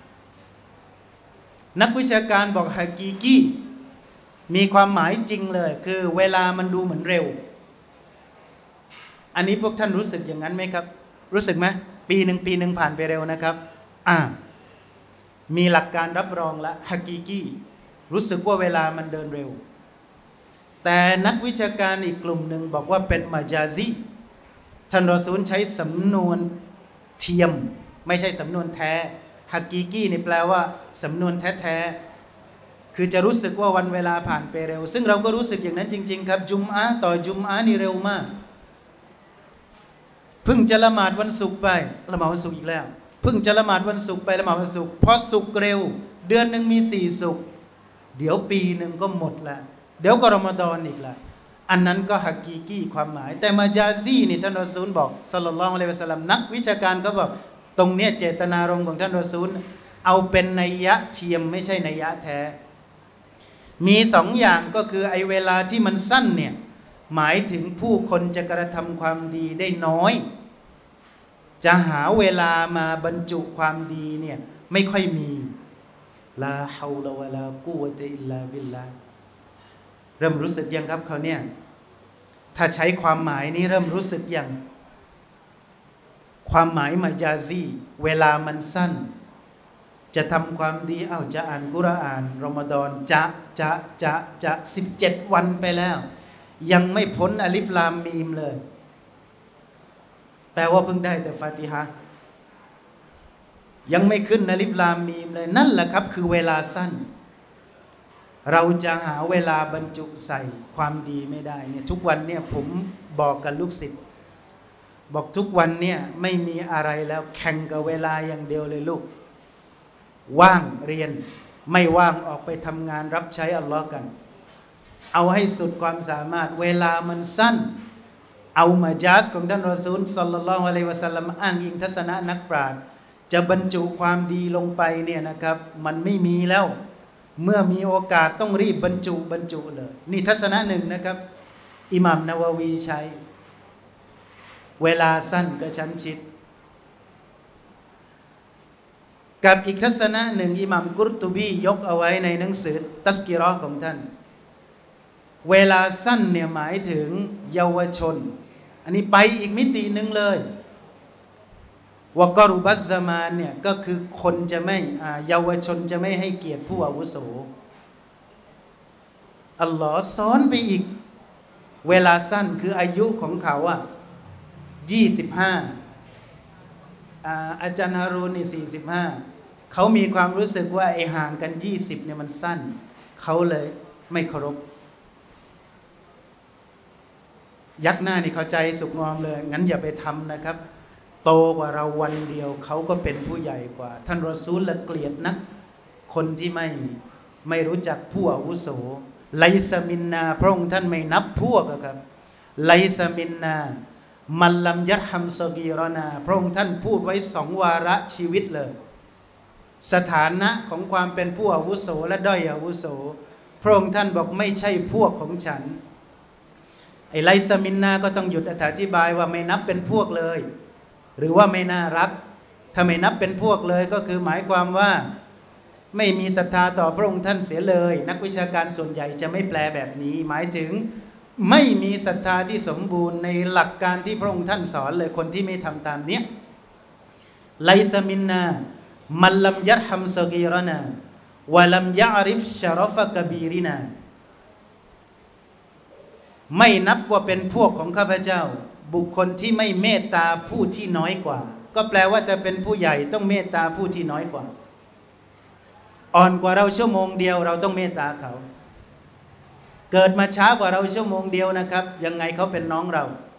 นักวิชาการบอกฮะกีกีมีความหมายจริงเลยคือเวลามันดูเหมือนเร็วอันนี้พวกท่านรู้สึกอย่างนั้นไหมครับรู้สึกไหมปีหนึ่งผ่านไปเร็วนะครับมีหลักการรับรองละฮะกีกีรู้สึกว่าเวลามันเดินเร็วแต่นักวิชาการอีกกลุ่มหนึ่งบอกว่าเป็นมาจาซีท่านรอซูลใช้สำนวนเทียมไม่ใช่สำนวนแท้ฮักกีกี้นี่แปลว่าสำนวนแท้ๆคือจะรู้สึกว่าวันเวลาผ่านไปเร็วซึ่งเราก็รู้สึกอย่างนั้นจริงๆครับจุมอะห์ต่อจุมอะห์นี่เร็วมากเพิ่งจะละหมาดวันศุกร์ไปละหมาดวันศุกร์อีกแล้วเพิ่งจะละหมาดวันศุกร์ไปละหมาดวันศุกร์พอศุกร์เร็วเดือนหนึ่งมี4ศุกร์เดี๋ยวปีหนึ่งก็หมดละเดี๋ยวก็รอมฎอนอีกละอันนั้นก็ฮักกีกี้ความหมายแต่มาจาซีนี่ท่านรอซูลบอกศ็อลลัลลอฮุอะลัยฮิวะซัลลัมนักวิชาการเขาบอกตรงเนี้ยเจตนารมณ์ของท่านรอซูลเอาเป็นนัยยะเทียมไม่ใช่นัยยะแท้มี2อย่างก็คือไอเวลาที่มันสั้นเนี่ยหมายถึงผู้คนจะกระทำความดีได้น้อยจะหาเวลามาบรรจุความดีเนี่ยไม่ค่อยมีลาฮาวลาวะลากุวะตะอิลลาบิลลาห์เริ่มรู้สึกยังครับเขาเนี่ยถ้าใช้ความหมายนี้เริ่มรู้สึกยังความหมายมายาซีเวลามันสั้นจะทำความดีจะอ่านกุรอานรอมฎอนจะ17วันไปแล้วยังไม่พ้นอลิฟลามมีมเลยแปลว่าเพิ่งได้แต่ฟาติฮะห์ยังไม่ขึ้นอลิฟลามมีมเลยนั่นแหละครับคือเวลาสั้นเราจะหาเวลาบรรจุใส่ความดีไม่ได้เนี่ยทุกวันเนี่ยผมบอกกับลูกศิษย์บอกทุกวันเนี่ยไม่มีอะไรแล้วแข่งกับเวลาอย่างเดียวเลยลูกว่างเรียนไม่ว่างออกไปทำงานรับใช้อัลลอฮ์กันเอาให้สุดความสามารถเวลามันสั้นเอามาจาสของท่านรอซูลศ็อลลัลลอฮุอะลัยฮิวะซัลลัมอ้างอิงทัศนะนักปราชญ์จะบรรจุความดีลงไปเนี่ยนะครับมันไม่มีแล้วเมื่อมีโอกาสต้องรีบบรรจุเลยนี่ทัศนะหนึ่งนะครับอิหม่ามนาวะวีใช้เวลาสั้นกระชั้นชิดกับอีกทัศนะหนึ่งอิหม่ามกุรตุบียกเอาไว้ในหนังสือตัสกิเราะห์ของท่านเวลาสั้นเนี่ยหมายถึงเยาวชนอันนี้ไปอีกมิติหนึ่งเลยวะกอรุบัซซะมานเนี่ยก็คือคนจะไม่เยาวชนจะไม่ให้เกียรติผู้อาวุโสอัลลอฮ์สอนไปอีกเวลาสั้นคืออายุของเขา25อาจารย์ฮารูนนี่45เขามีความรู้สึกว่าไอ้ห่างกัน20เนี่ยมันสั้นเขาเลยไม่เคารพยักหน้านี่เข้าใจสุกงอมเลยงั้นอย่าไปทำนะครับโตกว่าเราวันเดียวเขาก็เป็นผู้ใหญ่กว่าท่านรอซูลละเกลียดนักคนที่ไม่รู้จักผู้อาวุโสไลซามินนาพระองค์ท่านไม่นับพวกครับไลซามินนามัลลัมยัรฮัมซอกีรอนาพระองค์ท่านพูดไว้2วาระชีวิตเลยสถานะของความเป็นผู้อาวุโสและด้อยอาวุโสพระองค์ท่านบอกไม่ใช่พวกของฉันไอ้ไลซามินนาก็ต้องหยุดอธิบายว่าไม่นับเป็นพวกเลยหรือว่าไม่น่ารักถ้าไม่นับเป็นพวกเลยก็คือหมายความว่าไม่มีศรัทธาต่อพระองค์ท่านเสียเลยนักวิชาการส่วนใหญ่จะไม่แปลแบบนี้หมายถึงไม่มีศรัทธาที่สมบูรณ์ในหลักการที่พระองค์ท่านสอนเลยคนที่ไม่ทำตามเนี้ยไลซามินนามัลลัมยัรฮัมซอกีรนาวะลัมยะอริฟชะรอฟะกะบีรินาไม่นับว่าเป็นพวกของข้าพเจ้าบุคคลที่ไม่เมตตาผู้ที่น้อยกว่าก็แปลว่าจะเป็นผู้ใหญ่ต้องเมตตาผู้ที่น้อยกว่าอ่อนกว่าเราชั่วโมงเดียวเราต้องเมตตาเขาเกิดมาช้ากว่าเราชั่วโมงเดียวนะครับยังไงเขาเป็นน้อง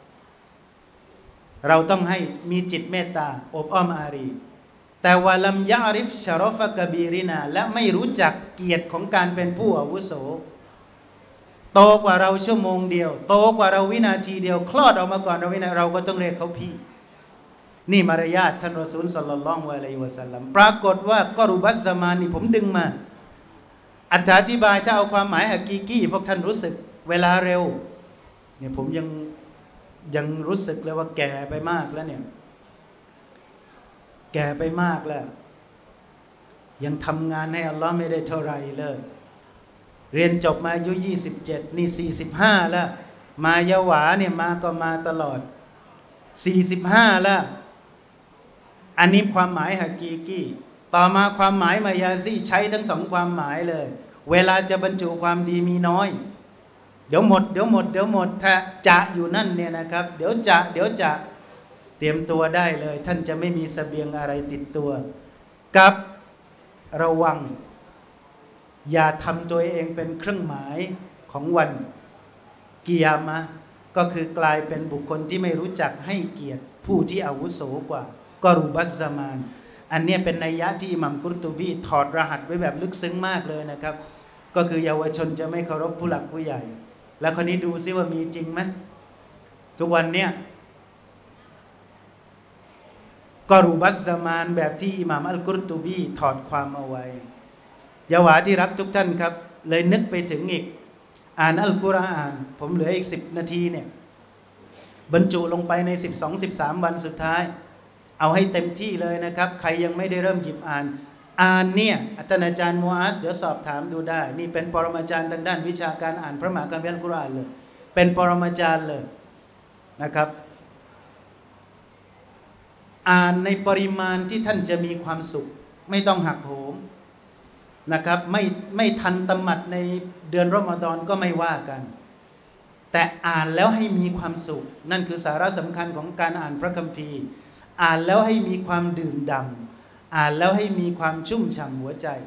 เราต้องให้มีจิตเมตตาอบอ้อมอารีแต่ว่าลัมยะอริฟชะรอฟะกะบีรินาและไม่รู้จักเกียรติของการเป็นผู้อาวุโสโตกว่าเราชั่วโมงเดียวโตกว่าเราวินาทีเดียวคลอดออกมาก่อนเราวินาทีเราก็ต้องเรียกเขาพี่นี่มารยาทท่านรอซูลศ็อลลัลลอฮุอะลัยฮิวะซัลลัมปรากฏว่ากอรุบัซซะมานนี่ผมดึงมาอธิบายถ้าเอาความหมายฮักกีกี้พวกท่านรู้สึกเวลาเร็วเนี่ยผมยังรู้สึกเลยว่าแก่ไปมากแล้วเนี่ยแก่ไปมากแล้วยังทำงานให้อัลลอฮ์ไม่ได้เท่าไรเลยเรียนจบมาอายุ27นี่45แล้วมายะหวาเนี่ยมาก็มาตลอด45แล้วอันนี้ความหมายฮักกีกี้ต่อมาความหมายมายาซีใช้ทั้ง2ความหมายเลยเวลาจะบรรจุความดีมีน้อยเดี๋ยวหมดถ้าจะอยู่นั่นเนี่ยนะครับเดี๋ยวจะเตรียมตัวได้เลยท่านจะไม่มีเสบียงอะไรติดตัวกับระวังอย่าทำตัวเองเป็นเครื่องหมายของวันกิยามะห์ก็คือกลายเป็นบุคคลที่ไม่รู้จักให้เกียรติผู้ที่อาวุโสกว่ากอรูบัสซามานอันนี้เป็นนัยยะที่อิหม่ามกุรตุบีถอดรหัสไว้แบบลึกซึ้งมากเลยนะครับก็คือเยาวชนจะไม่เคารพผู้หลักผู้ใหญ่แล้วคนนี้ดูซิว่ามีจริงไหมทุกวันเนี่ยกอรูบัสซามานแบบที่อิหม่ามอัลกุรตุบีถอดความเอาไว้เยาวาที่รักทุกท่านครับเลยนึกไปถึงอีกอ่านอัลกุรอานผมเหลืออีก10 นาทีเนี่ยบรรจุลงไปใน12-13 วันสุดท้ายเอาให้เต็มที่เลยนะครับใครยังไม่ได้เริ่มหยิบอ่านเนี่ยอาจารย์มูอาซเดี๋ยวสอบถามดูได้นี่เป็นปรมาจารย์ทางด้านวิชาการอ่านพระมหาคัมภีร์อัลกุรอานเลยเป็นปรมาจารย์เลยนะครับอ่านในปริมาณที่ท่านจะมีความสุขไม่ต้องหักโหมนะครับไม่ทันตะหมัดในเดือนรอมฎอนก็ไม่ว่ากันแต่อ่านแล้วให้มีความสุขนั่นคือสาระสำคัญของการอ่านพระคัมภีร์อ่านแล้วให้มีความดื่มด่ำอ่านแล้วให้มีความชุ่มฉ่ำหัวใจ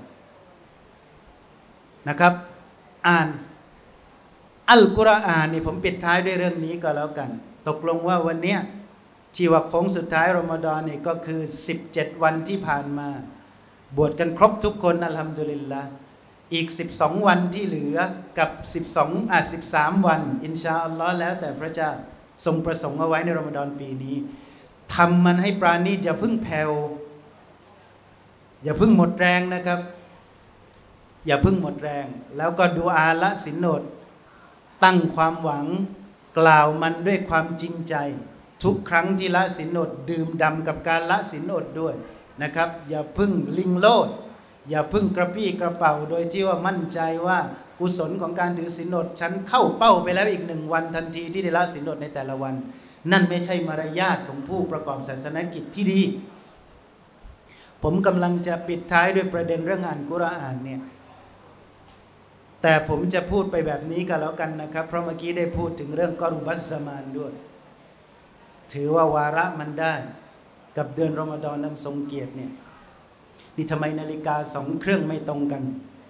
นะครับอ่านอัลกุรอานนี่ผมปิดท้ายด้วยเรื่องนี้ก็แล้วกันตกลงว่าวันนี้ที่ว่าโค้งสุดท้ายรอมฎอนนี่ก็คือ17 วันที่ผ่านมาบวชกันครบทุกคนอัลฮัมดุลิลละห์อีก12 วันที่เหลือกับ13 วันอินชาอัลลอฮ์แล้วแต่พระเจ้าทรงประสงค์เอาไว้ในรอมฎอนปีนี้ทำมันให้ปราณีตอย่าเพิ่งแผ่วอย่าเพิ่งหมดแรงนะครับอย่าเพิ่งหมดแรงแล้วก็ดูอาละสินอดตั้งความหวังกล่าวมันด้วยความจริงใจทุกครั้งที่ละสินอดดื่มด่ำกับการละสินอดด้วยนะครับอย่าพึ่งลิงโลดอย่าพึ่งกระปี้กระเป๋าโดยที่ว่ามั่นใจว่ากุศลของการถือศีลอดฉันเข้าเป้าไปแล้วอีก1 วันทันทีที่ได้ละศีลอดในแต่ละวันนั่นไม่ใช่มารยาทของผู้ประกอบศาสนกิจที่ดีผมกำลังจะปิดท้ายด้วยประเด็นเรื่องอ่านกุรอานเนี่ยแต่ผมจะพูดไปแบบนี้ก็แล้วกันนะครับเพราะเมื่อกี้ได้พูดถึงเรื่องกอรูบัสซามานด้วยถือว่าวาระมันได้กับเดือนรอมฎอนนั้นทรงเกียรติเนี่ยนี่ทำไมนาฬิกา2 เครื่องไม่ตรงกัน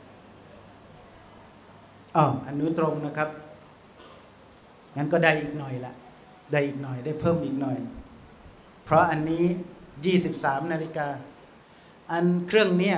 อันนู้นตรงนะครับงั้นก็ได้อีกหน่อยละได้อีกหน่อยได้เพิ่มอีกหน่อยเพราะอันนี้23 นาฬิกาอันเครื่องเนี้ย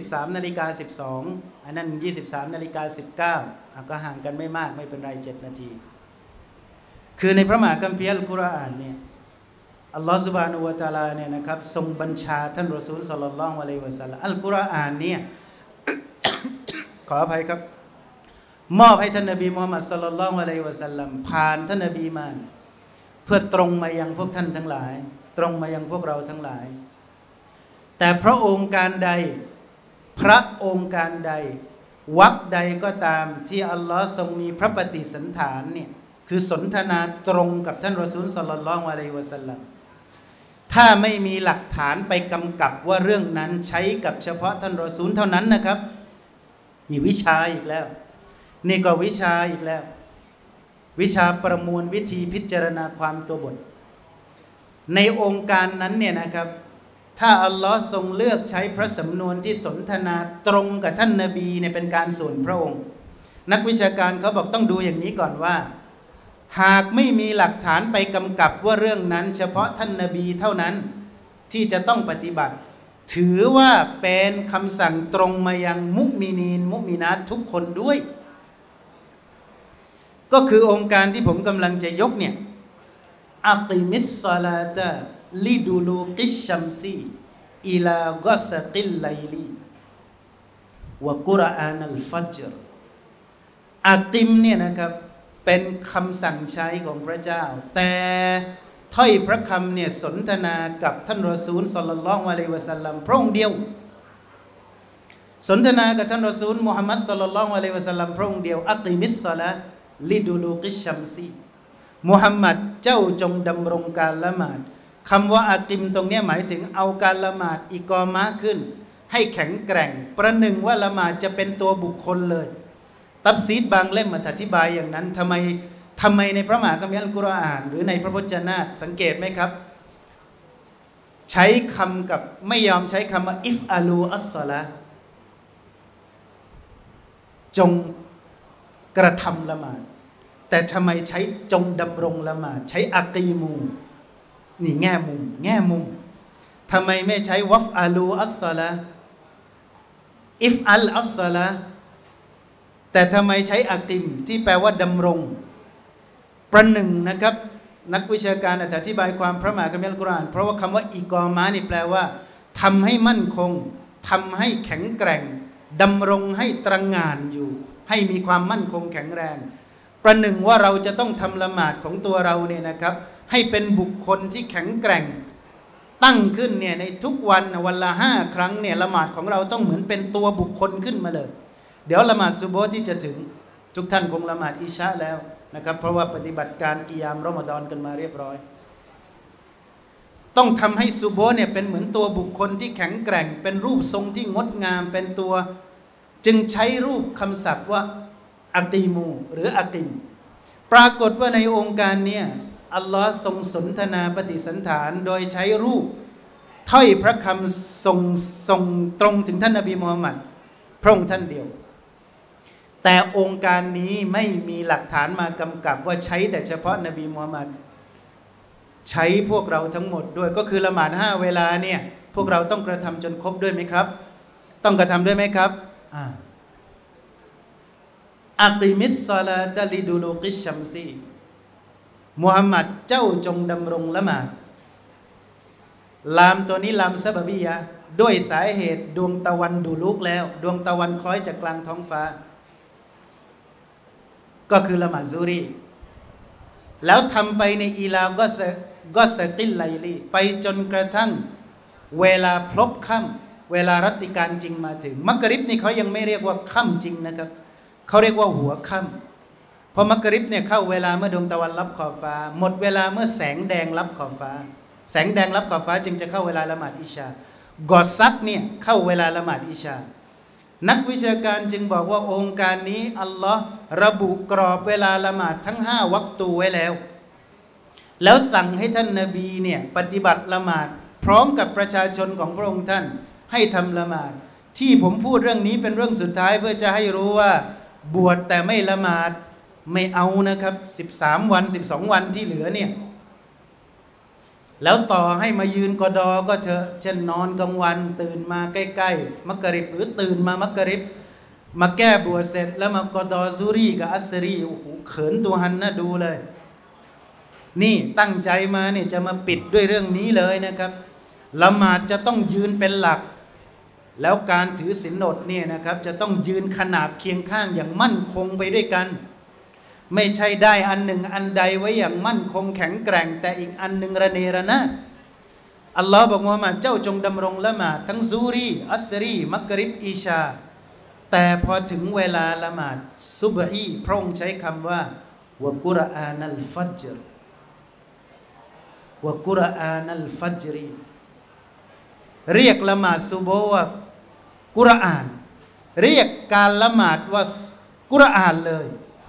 23:12อันนั้น23:19ก็ห่างกันไม่มากไม่เป็นไร7 นาทีคือในพระมหาคัมภีร์อัลกุรอานเนี่ยอัลลอฮฺซุบฮานะฮูวะตะอาลาเนี่ยนะครับทรงบัญชาท่านรอซูลศ็อลลัลลอฮุอะลัยฮิวะซัลลัมอัลกุรอานเนี่ย ขออภัยครับมอบให้ท่านนบีมุฮัมมัดศ็อลลัลลอฮุอะลัยฮิวะซัลลัมผ่านท่านนบีมาเพื่อตรงมายังพวกท่านทั้งหลายตรงมายังพวกเราทั้งหลายแต่พระองค์การใดวรรคใดก็ตามที่อัลลอฮ์ทรงมีพระปฏิสันถานเนี่ยคือสนทนาตรงกับท่านรอซูลศ็อลลัลลอฮุอะลัยฮิวะซัลลัมถ้าไม่มีหลักฐานไปกำกับว่าเรื่องนั้นใช้กับเฉพาะท่านรอซูลเท่านั้นนะครับนี่วิชาอีกแล้วนี่ก็วิชาอีกแล้ววิชาประมวลวิธีพิจารณาความตัวบทในองค์การนั้นเนี่ยนะครับถ้าอัลลอฮ์ทรงเลือกใช้พระสำนวนที่สนทนาตรงกับท่านนบีเนี่ยเป็นการส่วนพระองค์นักวิชาการเขาบอกต้องดูอย่างนี้ก่อนว่าหากไม่มีหลักฐานไปกำกับว่าเรื่องนั้นเฉพาะท่านนบีเท่านั้นที่จะต้องปฏิบัติถือว่าเป็นคำสั่งตรงมายังมุมินีนมุมินาตทุกคนด้วยก็คือองค์การที่ผมกำลังจะยกเนี่ยอักิมิสศอลาตะลิดูลูกิชชัมซีอิลากอสกิลไลลีวะกุรอานัลฟัจรอักิมเนี่ยนะครับเป็นคำสั่งใช้ของพระเจ้าแต่ถ้อยพระคำเนี่ยสนทนากับท่านรอซูลศ็อลลัลลอฮุอะลัยฮิวะซัลลัมพระองค์เดียวสนทนากับท่านรอซูลมุฮัมมัดศ็อลลัลลอฮุอะลัยฮิวะซัลลัมพระองค์เดียวอักิมิสศอลาลิดูลูกิชชัมซีมุฮัมมัดเจ้าจงดำรงการละหมาดคำว่าอากิมตรงนี้หมายถึงเอาการละหมาดอิกอมะห์ขึ้นให้แข็งแกร่งประหนึ่งว่าละหมาดจะเป็นตัวบุคคลเลยตัฟซีรบางเล่มอธิบายอย่างนั้นทำไมในพระมหาคัมภีร์อัลกุรอานหรือในพระพจนานุสังเกตไหมครับใช้คำกับไม่ยอมใช้คำว่าอิฟอาลูอัสซอลาจงกระทำละหมาดแต่ทำไมใช้จงดำรงละหมาดใช้อากีมูนี่แง่มุมทำไมไม่ใช้วัฟอาลูอัสซอลาอิฟอัลอัสซอลาแต่ทำไมใช้อากิมที่แปลว่าดำรงประหนึ่งนะครับนักวิชาการอธิบายความพระมหาคัมภีร์อัลกุรอานเพราะว่าคำว่าอิกอมะนี่แปลว่าทำให้มั่นคงทำให้แข็งแกร่งดำรงให้ตระหง่านอยู่ให้มีความมั่นคงแข็งแรงประหนึ่งว่าเราจะต้องทำละหมาดของตัวเราเนี่ยนะครับให้เป็นบุคคลที่แข็งแกร่งตั้งขึ้นเนี่ยในทุกวันละ5 ครั้งเนี่ยละหมาดของเราต้องเหมือนเป็นตัวบุคคลขึ้นมาเลยเดี๋ยวละหมาดซุบฮ์ที่จะถึงทุกท่านคงละหมาดอิชาแล้วนะครับเพราะว่าปฏิบัติการกิยามรอมฎอนกันมาเรียบร้อยต้องทำให้ซุบฮ์เนี่ยเป็นเหมือนตัวบุคคลที่แข็งแกร่งเป็นรูปทรงที่งดงามเป็นตัวจึงใช้รูปคำศัพท์ว่าอากีมูหรืออากิมปรากฏว่าในองค์การเนี่ยอัลลอฮ์ทรงสนทนาปฏิสันถานโดยใช้รูปถ้อยพระคำส่งตรงถึงท่านนบีมุฮัมมัดพระองค์ท่านเดียวแต่องค์การนี้ไม่มีหลักฐานมากำกับว่าใช้แต่เฉพาะนบีมุฮัมมัดใช้พวกเราทั้งหมดด้วยก็คือละหมาด5 เวลาเนี่ยพวกเราต้องกระทำจนครบด้วยไหมครับต้องกระทำด้วยไหมครับอักิมิสซอลาตะลิดูลูกิชชัมซีมุฮัมมัดเจ้าจงดำรงละหมาดลามตัวนี้ลามซะบะบียะด้วยสาเหตุดวงตะวันดูลูกแล้วดวงตะวันคล้อยจากกลางท้องฟ้าก็คือละหมาดซุรีแล้วทำไปในอีลาก็สกิลไลลีไปจนกระทั่งเวลาพลบค่ำเวลารัตติการจริงมาถึงมักริบนี่เขายังไม่เรียกว่าค่ำจริงนะครับเขาเรียกว่าหัวค่ำพอมักริบเนี่ยเข้าเวลาเมื่อดวงตะวันลับขอบฟ้าหมดเวลาเมื่อแสงแดงลับขอบฟ้าแสงแดงลับขอบฟ้าจึงจะเข้าเวลาละหมาดอิชากอซัดเนี่ยเข้าเวลาละหมาดอิชานักวิชาการจึงบอกว่าองค์การนี้อัลลอฮ์ระบุกรอบเวลาละหมาดทั้ง5 วักตูไว้แล้วสั่งให้ท่านนบีเนี่ยปฏิบัติละหมาดพร้อมกับประชาชนของพระองค์ท่านให้ทำละหมาดที่ผมพูดเรื่องนี้เป็นเรื่องสุดท้ายเพื่อจะให้รู้ว่าบวชแต่ไม่ละหมาดไม่เอานะครับ13 วัน12 วันที่เหลือเนี่ยแล้วต่อให้มายืนกอดอก็เถอะเช่นนอนกลางวันตื่นมาใกล้ๆมักริบหรือตื่นมามักริบมาแก้บวชเสร็จแล้วมากอดอซุรีกับอัสรีโอ้โหเขินตัวหันนะดูเลยนี่ตั้งใจมาเนี่ยจะมาปิดด้วยเรื่องนี้เลยนะครับละหมาดจะต้องยืนเป็นหลักแล้วการถือศีลอดเนี่ยนะครับจะต้องยืนขนาบเคียงข้างอย่างมั่นคงไปด้วยกันไม่ใช่ได้อันหนึ่งอันใดไว้อย่างมั่นคงแข็งแกร่งแต่อีกอันหนึ่งระเนระนาดอัลลอฮ์บอกว่าเจ้าจงดำรงละหมาดทั้งซูรีอัสรีมักริบอิชาแต่พอถึงเวลาละหมาดซุบฮีพระองค์ใช้คำว่าวะกุรอานัลฟัจรวะกุรอานัลฟัจรีเรียกละหมาดซุบฮ์ว่ากุรอานเรียกการละหมาดว่ากุรอานเลย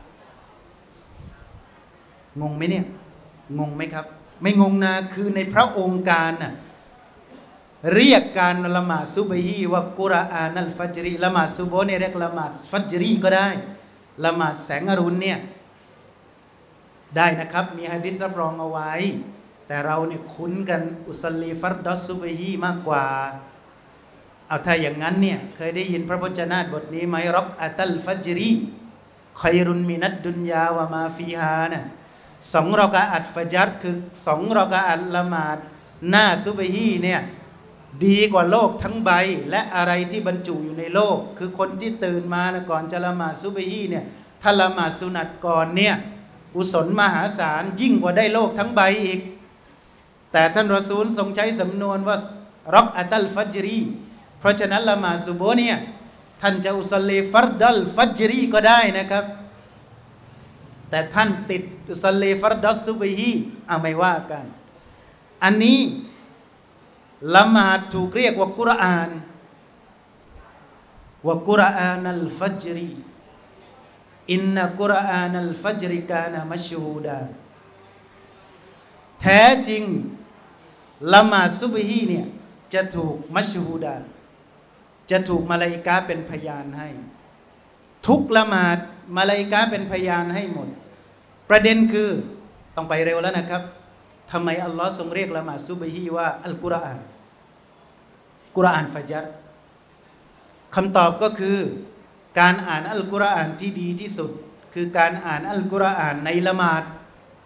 งงไหมเนี่ยงงไหมครับไม่งงนะคือในพระองค์การน่ะเรียกการละหมาดซุบฮีว่ากุรอานัลฟัจรีละหมาดซุบฮ์เนี่ยเรียกละหมาดฟัจรีก็ได้ละหมาดแสงอรุณเนี่ยได้นะครับมีหะดีษรับรองเอาไว้แต่เราเนี่ยคุ้นกันอุซัลลีฟัรดอสซุบฮีมากกว่าเอาถ้าอย่างนั้นเนี่ยเคยได้ยินพระพจนานุบทนี้ไหมร็อกอะตัลฟัจรีค็อยรุนมินัดดุนยาวะมาฟีฮานะ2 รอกะอัตฟัจรคือ2 รอกะอัตละหมาดหน้าซุบฮีเนี่ยดีกว่าโลกทั้งใบและอะไรที่บรรจุอยู่ในโลกคือคนที่ตื่นมานะก่อนจะละหมาดซุบฮีเนี่ยถ้าละหมาดสุนัตก่อนเนี่ยกุศลมหาศาลยิ่งกว่าได้โลกทั้งใบอีกแต่ท่านรอซูลทรงใช้สำนวนว่าร็อกอะตัลฟัจรีเพราะฉะนั้นละหมาดซุบฮ์เนี่ยท่านจะอุซัลลีฟัรดัลฟัจรีก็ได้นะครับแต่ท่านติดอุซัลลีฟัรดัสซุบฮีไม่ว่ากันอันนี้ละหมาดถูกเรียกว่ากุรอานว่ากุรอานัลฟัจรีอินนักุรอานัลฟัจริกานะมัชฮูดาแท้จริงละหมาดซุบฮีเนี่ยจะถูกมัชฮูดาจะถูกมลาอิกะห์เป็นพยานให้ทุกละหมาดมลาอิกะห์เป็นพยานให้หมดประเด็นคือต้องไปเร็วแล้วนะครับทำไมอัลลอฮ์ทรงเรียกละหมาดซุบฮีว่าอัลกุรอานฟัจรคำตอบก็คือการอ่านอัลกุรอานที่ดีที่สุดคือการอ่านอัลกุรอานในละหมาด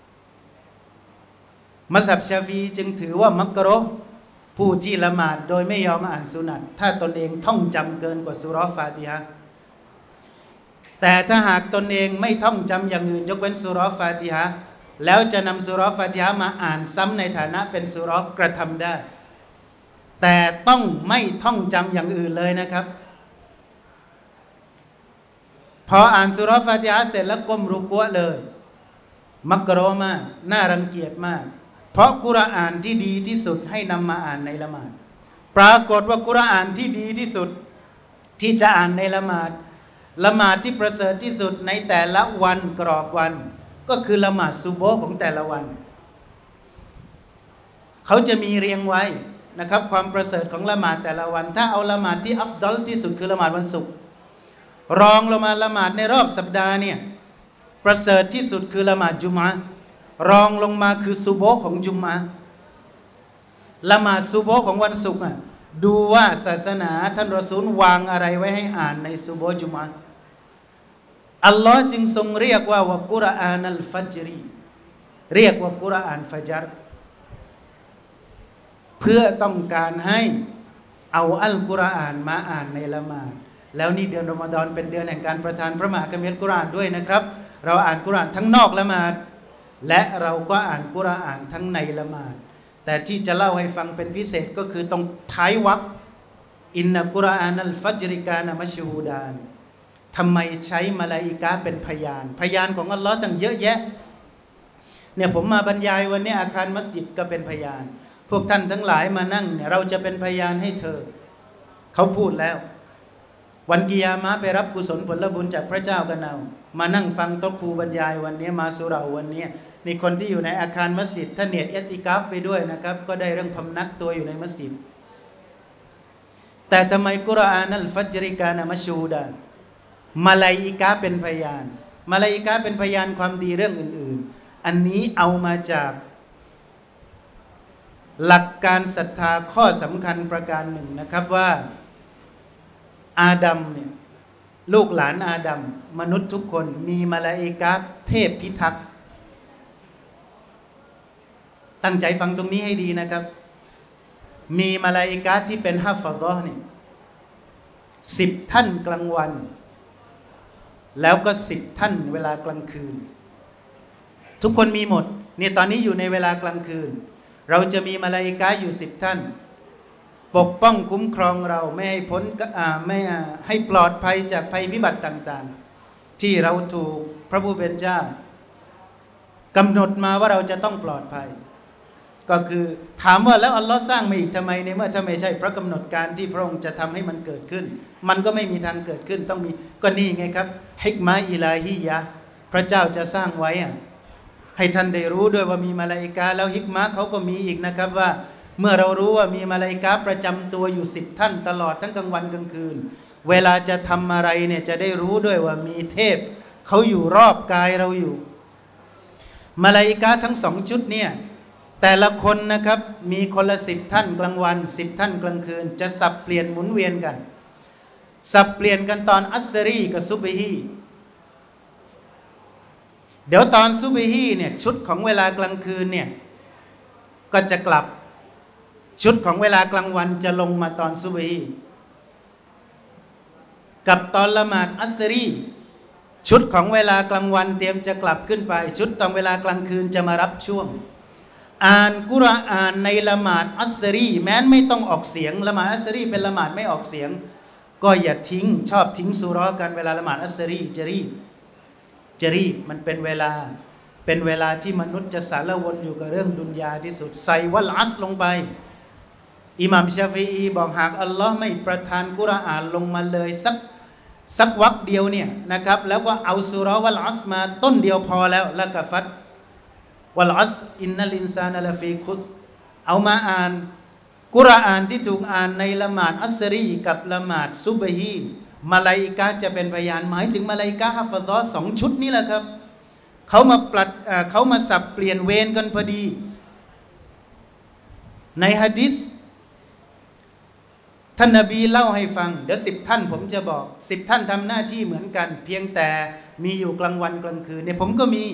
มัซฮับชาฟีจึงถือว่ามักรุฮ์ผู้ที่ละหมาดโดยไม่ยอมอ่านสุนัตถ้าตนเองท่องจำเกินกว่าซูเราะห์ฟาติฮะห์แต่ถ้าหากตนเองไม่ท่องจำอย่างอื่นยกเว้นซูเราะห์ฟาติฮะห์แล้วจะนำซูเราะห์ฟาติฮะห์มาอ่านซ้ำในฐานะเป็นซูเราะห์กระทำได้แต่ต้องไม่ท่องจำอย่างอื่นเลยนะครับพออ่านซูเราะห์ฟาติฮะห์เสร็จแล้วก้มรุกูอ์เลยมักรุฮ์มากน่ารังเกียจมากเพราะกุรอานที่ดีที่สุดให้นำมาอ่านในละหมาดปรากฏว่ากุรอานที่ดีที่สุดที่จะอ่านในละหมาดที่ประเสริฐที่สุดในแต่ละวันกรอบวันก็คือละหมาดซุบฮ์ของแต่ละวันเขาจะมีเรียงไว้นะครับความประเสริฐของละหมาดแต่ละวันถ้าเอาละหมาดที่อัฟฎอลที่สุดคือละหมาดวันศุกร์รองลงมาละหมาดในรอบสัปดาห์เนี่ยประเสริฐที่สุดคือละหมาดจุมอะห์รองลงมาคือซุบฮ์ของจุมอะห์ละหมาดซุบฮ์ของวันศุกร์ดูว่าศาสนาท่านรอซูลวางอะไรไว้ให้อ่านในซุบฮ์จุมอะห์อัลลอฮ์จึงทรงเรียกว่าวะกุรอานัลฟัจรีเรียกว่ากุรอานฟัจรเพื่อต้องการให้เอาอัลกุรอานมาอ่านในละหมาดแล้วนี่เดือนรอมฎอนเป็นเดือนแห่งการประทานพระมหากะมีรกุรอานด้วยนะครับเราอ่านกุรอานทั้งนอกละหมาดและเราก็อ่านกุรอานทั้งในละหมาดแต่ที่จะเล่าให้ฟังเป็นพิเศษก็คือตรงท้ายวรรคอินนักุรอานัลฟัจริกานะมัชฮูดานทำไมใช้มลาอิกะห์เป็นพยานของอัลลอฮ์ตั้งเยอะแยะเนี่ยผมมาบรรยายวันนี้อาคารมัสยิดก็เป็นพยานพวกท่านทั้งหลายมานั่งเนี่ยเราจะเป็นพยานให้เธอเขาพูดแล้ววันกิยามะห์ไปรับกุศลผลบุญจากพระเจ้ากันเอามานั่งฟังโต๊ะครูบรรยายวันนี้มาสุเราะห์วันนี้นี่คนที่อยู่ในอาคารมัสยิดถ้าเนียดอิติกาฟไปด้วยนะครับก็ได้เรื่องพำนักตัวอยู่ในมัสยิดแต่ทำไมกุรอานอัลฟัจริกานะมัชฮูดามาลาอิกะห์เป็นพยานมาลาอิกะห์เป็นพยานความดีเรื่องอื่นๆอันนี้เอามาจากหลักการศรัทธาข้อสำคัญประการหนึ่งนะครับว่าอาดัมเนี่ยลูกหลานอาดัมมนุษย์ทุกคนมีมลาอิกะห์เทพพิทักษ์ตั้งใจฟังตรงนี้ให้ดีนะครับมีมลาอิกะห์ที่เป็นฮาฟฎอฮ์เนี่ย10 ท่านกลางวันแล้วก็10 ท่านเวลากลางคืนทุกคนมีหมดเนี่ยตอนนี้อยู่ในเวลากลางคืนเราจะมีมลาอิกะห์อยู่10 ท่านปกป้องคุ้มครองเราไม่ให้พ้นไม่ให้ปลอดภัยจากภัยพิบัติต่างๆที่เราถูกพระผู้เป็นเจ้ากำหนดมาว่าเราจะต้องปลอดภัยก็คือถามว่าแล้วอัลลอฮ์สร้างมาอีกทำไมในเมื่อถ้าไม่ใช่พระกำหนดการที่พระองค์จะทำให้มันเกิดขึ้นมันก็ไม่มีทางเกิดขึ้นต้องมีก็นี่ไงครับฮิกมะอิลาฮียะห์พระเจ้าจะสร้างไว้ให้ท่านได้รู้ด้วยว่ามีมลาอิกะห์แล้วฮิกมะห์เขาก็มีอีกนะครับว่าเมื่อเรารู้ว่ามีมลาอิกะห์ประจำตัวอยู่10 ท่านตลอดทั้งกลางวันกลางคืนเวลาจะทำอะไรเนี่ยจะได้รู้ด้วยว่ามีเทพเขาอยู่รอบกายเราอยู่มลาอิกะห์ทั้ง2 ชุดเนี่ยแต่ละคนนะครับมีคนละ10 ท่านกลางวัน10 ท่านกลางคืนจะสับเปลี่ยนหมุนเวียนกันสับเปลี่ยนกันตอนอัสรีกับซุบฮีเดี๋ยวตอนซุบฮีเนี่ยชุดของเวลากลางคืนเนี่ยก็จะกลับชุดของเวลากลางวันจะลงมาตอนซุบฮีกับตอนละหมาดอัสรีชุดของเวลากลางวันเตรียมจะกลับขึ้นไปชุดตอนเวลากลางคืนจะมารับช่วงอ่านกุรอานในละหมาดอัสรีแม้นไม่ต้องออกเสียงละหมาดอัสรีเป็นละหมาดไม่ออกเสียงก็อย่าทิ้งชอบทิ้งซูเราะห์กันเวลาละหมาดอัสรีจะรีบมันเป็นเวลาที่มนุษย์จะสารวนอยู่กับเรื่องดุนยาที่สุดใส่วัลอัสลงไปอิหม่ามชาฟิอีบอกหากอัลลอฮ์ไม่ประทานกุรอานลงมาเลยสักวรรคเดียวเนี่ยนะครับแล้วก็เอาซูเราะห์วัลอัสมาต้นเดียวพอแล้วละกะฟัดวัลอัสอินนัลอินซานะละฟีคุสเอามาอ่านกุรอานที่ถูกอ่านในละหมาดอัสรีกับละหมาดซุบฮีมาลาอิกะฮ์จะเป็นพยานหมายถึงมาลาอิกะฮ์ฮะฟะซอสองชุดนี้แหละครับเขามาสับเปลี่ยนเวรกันพอดีในหะดีษท่านนบีเล่าให้ฟังเดี๋ยว10 ท่านผมจะบอก10 ท่านทำหน้าที่เหมือนกันเพียงแต่มีอยู่กลางวันกลางคืนเนี่ยผมก็มี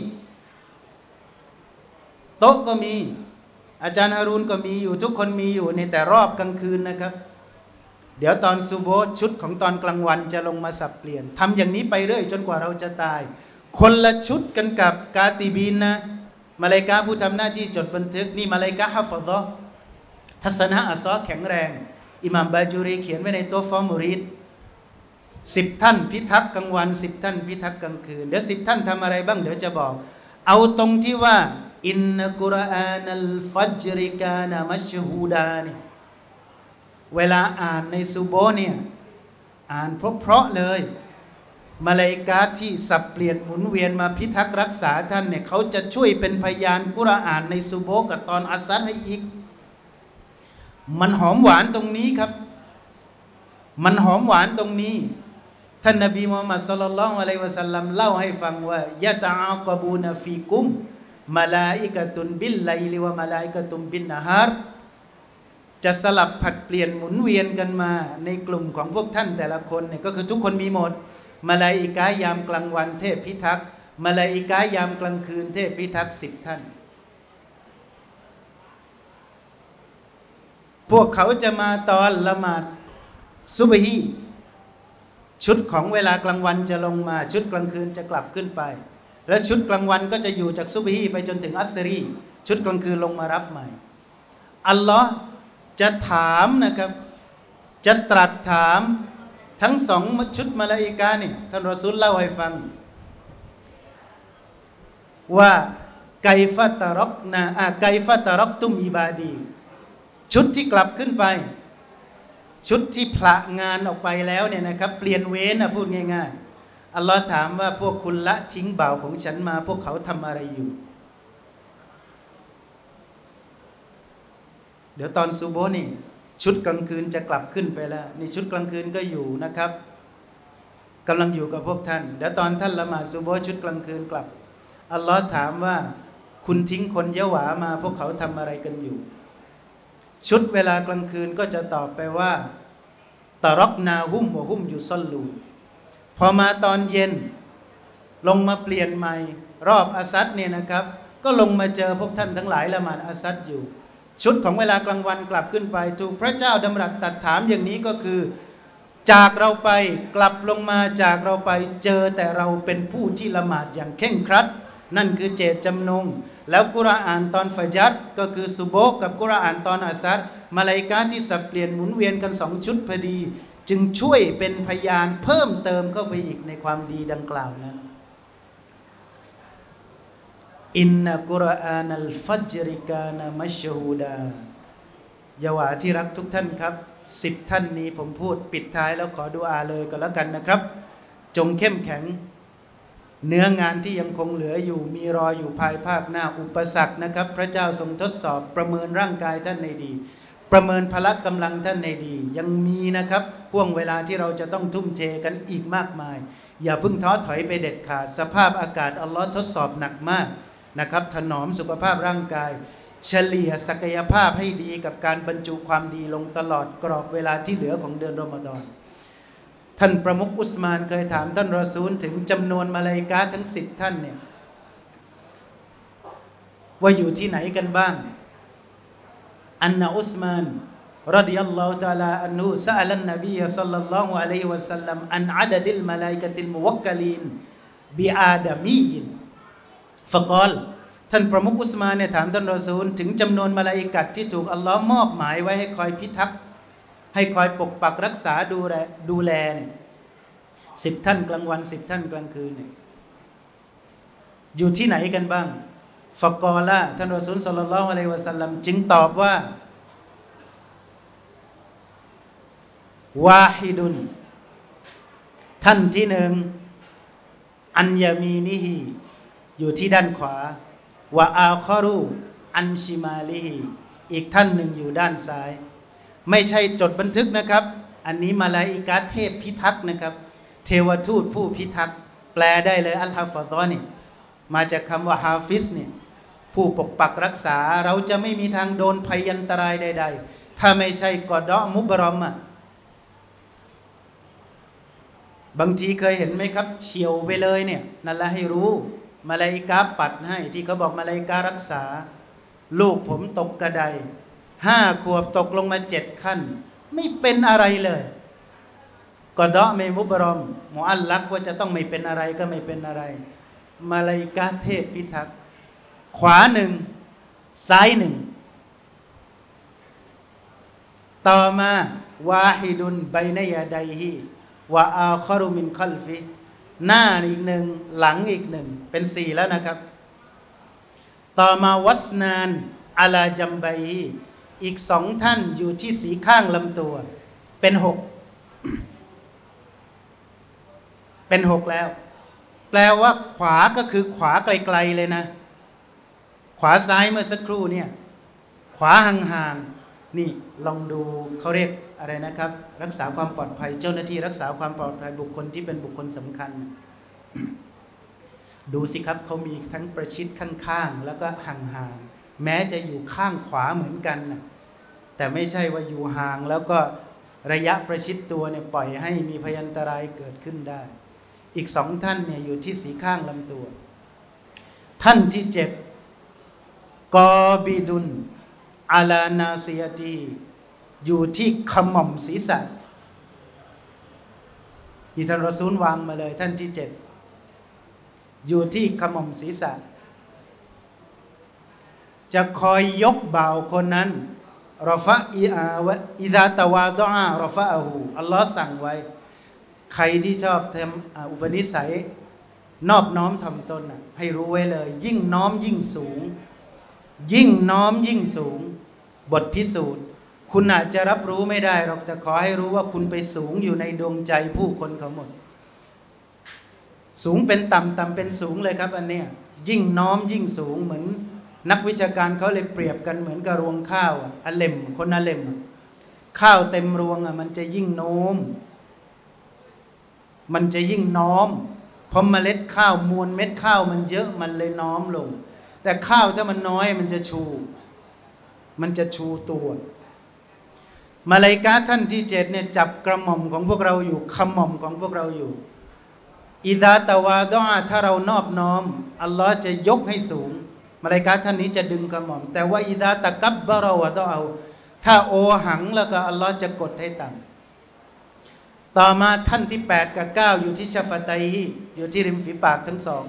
โต๊ะก็มีอาจารย์ฮารูนก็มีอยู่ทุกคนมีอยู่ในแต่รอบกลางคืนนะครับเดี๋ยวตอนซุโบฮ์ชุดของตอนกลางวันจะลงมาสับเปลี่ยนทำอย่างนี้ไปเรื่อยจนกว่าเราจะตายคนละชุดกันกับกาติบีนนะมาลาอิกะฮ์ผู้ทำหน้าที่จดบันทึกนี่มาลาอิกะฮ์ฮะฟะซอทัศนะอัศอแข็งแรงอิหม่ามบาจูรีเขียนไว้ในตัวฟอมุริด10 ท่านพิทักษ์กลางวัน10 ท่านพิทักษ์กลางคืนเดี๋ยว10 ท่านทำอะไรบ้างเดี๋ยวจะบอกเอาตรงที่ว่าอินนักุรอานัลฟัจริกานะมัชฮูดาเนี่ยเวลาอ่านในซุโบฮ์เนี่ยอ่านเพราะๆเลยมาลาอิกะฮ์ที่สับเปลี่ยนหมุนเวียนมาพิทักษ์รักษาท่านเนี่ยเขาจะช่วยเป็นพยานกุรอานในซุโบฮ์กับตอนอัสรให้อีกมันหอมหวานตรงนี้ครับมันหอมหวานตรงนี้ท่านนบีมุฮัมมัดศ็อลลัลลอฮุอะลัยฮิวะซัลลัมเล่าให้ฟังว่ายะตะอากะบูนฟีกุมมะลาอิกะตุนบิลไลลิวะมะลาอิกะตุนบินนะฮารจะสลับผัดเปลี่ยนหมุนเวียนกันมาในกลุ่มของพวกท่านแต่ละคนเนี่ยก็คือทุกคนมีหมดมะลาอิกะฮ์ยามกลางวันเทพพิทักษ์มะลาอิกะฮ์ยามกลางคืนเทพพิทักษ์10 ท่านพวกเขาจะมาตอนละหมาดซุบฮีชุดของเวลากลางวันจะลงมาชุดกลางคืนจะกลับขึ้นไปและชุดกลางวันก็จะอยู่จากซุบฮีไปจนถึงอัสรีชุดกลางคืนลงมารับใหม่อัลลอฮ์จะถามนะครับจะตรัสถามทั้ง2 ชุดมาลาอิกะฮ์นี่ท่านรอซูลเล่าให้ฟังว่าไกฟะตะรักนาไกฟะตะรักตุมอิบาดีชุดที่กลับขึ้นไปชุดที่ผละงานออกไปแล้วเนี่ยนะครับเปลี่ยนเวรพูดง่ายๆอัลลอฮ์ถามว่าพวกคุณละทิ้งบ่าวของฉันมาพวกเขาทำอะไรอยู่เดี๋ยวตอนซุโบฮ์นี่ชุดกลางคืนจะกลับขึ้นไปแล้วนี่ชุดกลางคืนก็อยู่นะครับกำลังอยู่กับพวกท่านเดี๋ยวตอนท่านละหมาดซุโบฮ์ชุดกลางคืนกลับอัลลอฮ์ถามว่าคุณทิ้งคนยะหวามาพวกเขาทำอะไรกันอยู่ชุดเวลากลางคืนก็จะตอบไปว่าตะรักนาฮุมวะฮุมยุซัลลูพอมาตอนเย็นลงมาเปลี่ยนใหม่รอบอัสรเนี่ยนะครับก็ลงมาเจอพวกท่านทั้งหลายละหมาดอัสรอยู่ชุดของเวลากลางวันกลับขึ้นไปถูกพระเจ้าดำรัสตรัสถามอย่างนี้ก็คือจากเราไปกลับลงมาจากเราไปเจอแต่เราเป็นผู้ที่ละหมาดอย่างเคร่งครัดนั่นคือเจตจำนงแล้วกุรอานตอนฟัจรก็คือซุโบฮ์กับกุรอานตอนอัสรมาลาอิกะฮ์ที่สับเปลี่ยนหมุนเวียนกัน2 ชุดพอดีจึงช่วยเป็นพยานเพิ่มเติมเข้าไปอีกในความดีดังกล่าวนั้นอินนักุรอานัลฟัจริกานะมัชฮูดายาวาที่รักทุกท่านครับ10 ท่านนี้ผมพูดปิดท้ายแล้วขอดุอาเลยก็แล้วกันนะครับจงเข้มแข็งเนื้องานที่ยังคงเหลืออยู่มีรออยู่ภายภาคหน้าอุปสรรคนะครับพระเจ้าทรงทดสอบประเมินร่างกายท่านในดีประเมินพละกำลังท่านในดียังมีนะครับห่วงเวลาที่เราจะต้องทุ่มเทกันอีกมากมายอย่าเพิ่งท้อถอยไปเด็ดขาดสภาพอากาศอัลลอฮ์ทดสอบหนักมากนะครับถนอมสุขภาพร่างกายเฉลี่ยศักยภาพให้ดีกับการบรรจุความดีลงตลอดกรอบเวลาที่เหลือของเดือนรอมฎอนท่านประมุขอุสมานเคยถามท่านรอซูลถึงจำนวนมาลาอิกะฮ์ทั้ง10 ท่านเนี่ยว่าอยู่ที่ไหนกันบ้างอันนะอุสมานรดิยัลลอฮุตะอาลาอันฮุซะอัลันนบีศ็อลลัลลอฮุอะลัยฮิวะซัลลัมอันอะดะดิลมะลาอิกะติลมุวักกะลีนบิอาดามียินฟะกอลท่านประมุขอุสมานเนี่ยถามท่านรอซูลถึงจำนวนมลาอิกะฮ์ที่ถูกอัลลอฮ์มอบหมายไว้ให้คอยพิทักษ์ให้คอยปกปักรักษาดูแลเนี่ย10 ท่านกลางวัน10 ท่านกลางคืนเนี่ยอยู่ที่ไหนกันบ้างฟะกอละท่านรอซูลศ็อลลัลลอฮุอะลัยฮิวะซัลลัมจึงตอบว่าวาฮิดุนท่านที่หนึ่งอันยามีนิฮีอยู่ที่ด้านขวาวะอาคอรูอันชิมาลิฮีอีกท่านหนึ่งอยู่ด้านซ้ายไม่ใช่จดบันทึกนะครับอันนี้มาลาอิกะห์เทพพิทักษ์นะครับเทวทูตผู้พิทักษ์แปลได้เลยอัลฮาฟะฎอนี่มาจากคำว่าฮาฟิซเนี่ยผู้ปกปักรักษาเราจะไม่มีทางโดนภัยอันตรายใดๆถ้าไม่ใช่กอดอมุบรอมอะบางทีเคยเห็นไหมครับเฉียวไปเลยเนี่ยนั่นแหละให้รู้มาลาอิกะห์ปัดให้ที่เขาบอกมาลาอิกะห์รักษาลูกผมตกกระได5 ขวบตกลงมา7 ขั้นไม่เป็นอะไรเลยกอดอไม่มุบรอมมุอัลลักว่าจะต้องไม่เป็นอะไรก็ไม่เป็นอะไรมาลาอิกะห์เทพพิทักษ์ขวา1ซ้าย1ต่อมาวาฮิดุนบัยนะยะดัยฮิวะอาคอรุมินคัลฟิหน้าอีก1หลังอีก1เป็น4แล้วนะครับต่อมาวัสนานอะลาจัมบัยฮิอีก2 ท่านอยู่ที่สีข้างลำตัวเป็น6เป็น6แล้วแปลว่าขวาก็คือขวาไกลๆเลยนะขวาซ้ายเมื่อสักครู่เนี่ยขวาห่างๆนี่ลองดูเขาเรียกอะไรนะครับรักษาความปลอดภัยเจ้าหน้าที่รักษาความปลอดภัยบุคคลที่เป็นบุคคลสำคัญดูสิครับเขามีทั้งประชิดข้างๆแล้วก็ห่างๆแม้จะอยู่ข้างขวาเหมือนกันนะแต่ไม่ใช่ว่าอยู่ห่างแล้วก็ระยะประชิดตัวเนี่ยปล่อยให้มีพยันตรายเกิดขึ้นได้อีก2 ท่านเนี่ยอยู่ที่สีข้างลำตัวท่านที่7กอบิดุนอาลานาซียตีอยู่ที่ขมอมศีรษะที่ท่านรอซูลวางมาเลยท่านที่7อยู่ที่ขมอมศีรษะจะคอยยกบ่าวคนนั้นรอฟะอิซาตาวาดอารอฟะอะฮูอัลลอฮ์สั่งไว้ใครที่ชอบทำอุปนิสัยนอบน้อมถ่อมตนให้รู้ไว้เลยยิ่งน้อมยิ่งสูงยิ่งน้อมยิ่งสูงบทพิสูจน์คุณอาจจะรับรู้ไม่ได้หรอกแต่ขอให้รู้ว่าคุณไปสูงอยู่ในดวงใจผู้คนเขาหมดสูงเป็นต่ำต่ำเป็นสูงเลยครับอันเนี้ยยิ่งน้อมยิ่งสูงเหมือนนักวิชาการเขาเลยเปรียบกันเหมือนกับรวงข้าวอะเล็มคนอะเล็มข้าวเต็มรวงมันจะยิ่งโน้มมันจะยิ่งน้อมเพราะเมล็ดข้าวมวลเม็ดข้าวมันเยอะมันเลยน้อมลงแต่ข้าวถ้ามันน้อยมันจะชูตัวมาลาอิกะห์ท่านที่7เนี่ยจับกระหม่อมของพวกเราอยู่ขมอมของพวกเราอยู่อิซาตาวาดอถ้าเรานอบน้อมอัลลอฮ์จะยกให้สูงมาลาอิกะห์ท่านนี้จะดึงกระหม่อมแต่ว่าอิซาตะกับบะรอวะดอเอาถ้าโอหังแล้วก็อัลลอฮ์จะกดให้ต่ำต่อมาท่านที่8กับ9อยู่ที่ชะฟะตัยฮิอยู่ที่ริมฝีปากทั้ง2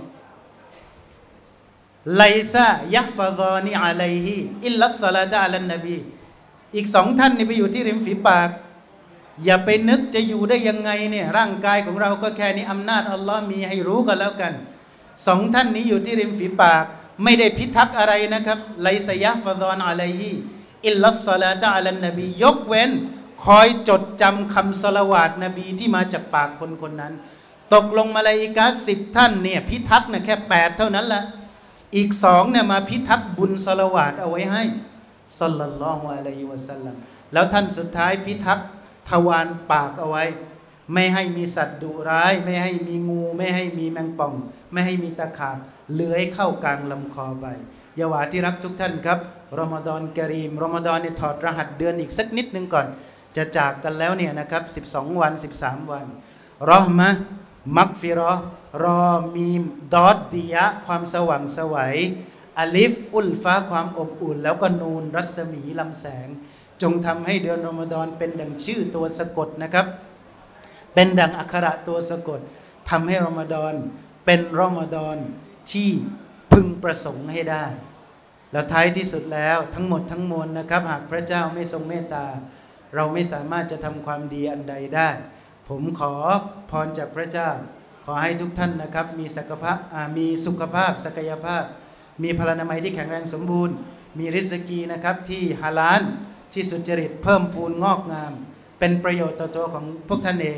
ไลซะยัฟะฎอนีอะลัยฮิอิลลัสศอลาตะอะลันนบีอีก2 ท่านนี่ไปอยู่ที่ริมฝีปากอย่าไปนึกจะอยู่ได้ยังไงเนี่ยร่างกายของเราก็แค่นี้อำนาจอัลลอฮ์มีให้รู้กันแล้วกัน2 ท่านนี้อยู่ที่ริมฝีปากไม่ได้พิทักษ์อะไรนะครับไลซะยัฟะฎอนีอะลัยฮิอิลลัสศอลาตะอะลันนบียกเว้นคอยจดจำคำศอลาวาตนบีที่มาจากปากคนนั้นตกลงมาลาอิกะห์10 ท่านเนี่ยพิทักษ์เนี่ยแค่8เท่านั้นละอีก2เนี่ยมาพิทักษ์บุญศอลาวาตเอาไว้ให้ศ็อลลัลลอฮุอะลัยฮิวะซัลลัมแล้วท่านสุดท้ายพิทักษ์ทวารปากเอาไว้ไม่ให้มีสัตว์ดุร้ายไม่ให้มีงูไม่ให้มีแมงป่องไม่ให้มีตะขาบเลื้อยเข้ากลางลำคอไปอย่าว่าที่รักทุกท่านครับรอมฎอนกะรีมรอมฎอนเนี่ยถอดรหัสเดือนอีกสักนิดนึงก่อนจะจากกันแล้วเนี่ยนะครับ12 วัน13 วันรอห์มะห์มักฟิเราะห์รอมีมดอดดิยะความสว่างไสวอาลิฟอุลฟาความอบอุ่นแล้วก็นูนรัศมีลำแสงจงทำให้เดือนรอมฎอนเป็นดังชื่อตัวสะกดนะครับเป็นดังอักขระตัวสะกดทำให้รอมฎอนเป็นรอมฎอนที่พึงประสงค์ให้ได้แล้วท้ายที่สุดแล้วทั้งหมดทั้งมวลนะครับหากพระเจ้าไม่ทรงเมตตาเราไม่สามารถจะทำความดีอันใดได้ผมขอพรจากพระเจ้าขอให้ทุกท่านนะครับมีสุขภาพศักยภาพมีพลานามัยที่แข็งแรงสมบูรณ์มีริสกีนะครับที่ฮาลาลที่สุจริตเพิ่มพูนงอกงามเป็นประโยชน์ต่อตัวของพวกท่านเอง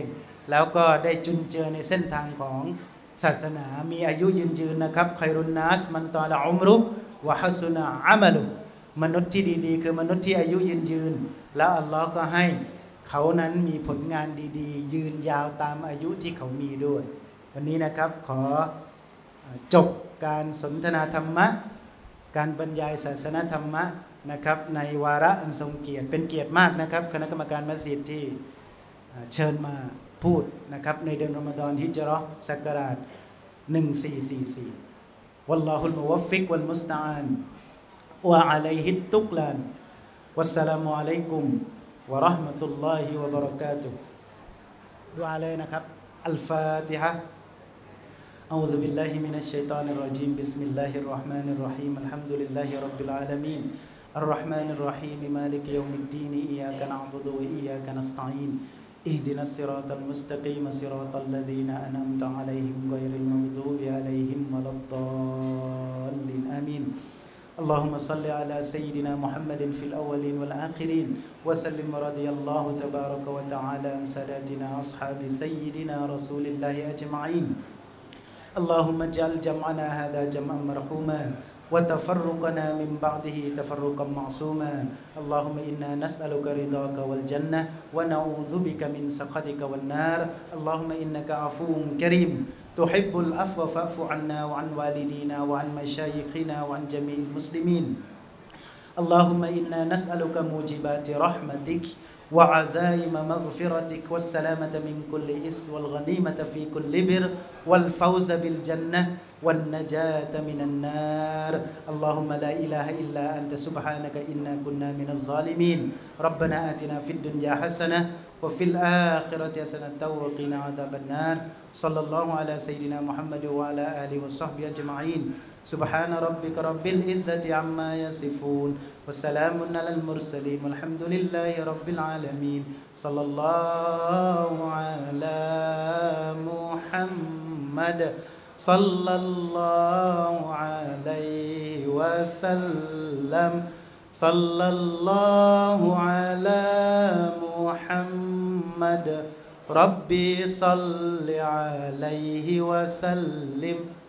แล้วก็ได้จุนเจือในเส้นทางของศาสนามีอายุยืนนะครับไครุนนัสมันตอละอุมรุวะฮัสุนะอามัลุมนุษย์ที่ดีๆคือมนุษย์ที่อายุยืนแล้วอัลลอฮ์ก็ให้เขานั้นมีผลงานดีๆยืนยาวตามอายุที่เขามีด้วยวันนี้นะครับขอจบการสนทนาธรรมะการบรรยายศาสนธรรมะนะครับในวาระอันทรงเกียรติเป็นเกียรติมากนะครับคณะกรรมการมัสยิดที่เชิญมาพูดนะครับในเดือนรอมฎอนฮิจเราะห์ศักราช1444วัลลอฮุลมุวัฟฟิกวัลมุสตะอานะอะลัยฮิตตุกลานวัสสลามุอะลัยกุมวะเราะห์มะตุลลอฮิวะบะเราะกาตุฮ์ดุอาเลยนะครับอัลฟาติฮะأعوذ بالله من الشيطان الرجيم بسم الله الرحمن الرحيم الحمد لله رب العالمين الرحمن الرحيم مالك يوم الدين إياك نعبد وإياك نستعين اهدنا الصراط المستقيم صراط الذين أنعمت عليهم غير المغضوب عليهم ولا الضالين آمين اللهم صل على سيدنا محمد في الأولين والآخرين وسلم رضي الله تبارك وتعالى عن ساداتنا أصحاب سيدنا رسول الله أجمعين اللهم اجعل جمعنا هذا جمعا مرحوما وتفرقنا من بعده تفرقا معصوما اللهم إنا نسألك رضاك والجنة ونعوذ بك من سخطك والنار اللهم إنك عفو كريم تحب العفو فاعف عنا وعن والدينا وعن مشايخنا وعن جميع المسلمين اللهم إنا نسألك موجبات رحمتك وعزائم مغفرتك والسلامة من كل إثم والغنيمة في كل بر والفوز بالجنة والنجاة من النار اللهم لا إله إلا أنت سبحانك إنا كنا من الظالمين ربنا آتنا في الدنيا حسنة وفي الآخرة حسنة وقنا عذاب النار صلى الله على سيدنا محمد وعلى آله وصحبه أجمعين سبحان ربك رب العزة عما يصفون وسلام على المرسلين والحمد لله رب العالمين صلى الله على محمد صلى الله عليه وسلم صلى الله على محمد ربي صل عليه وسلم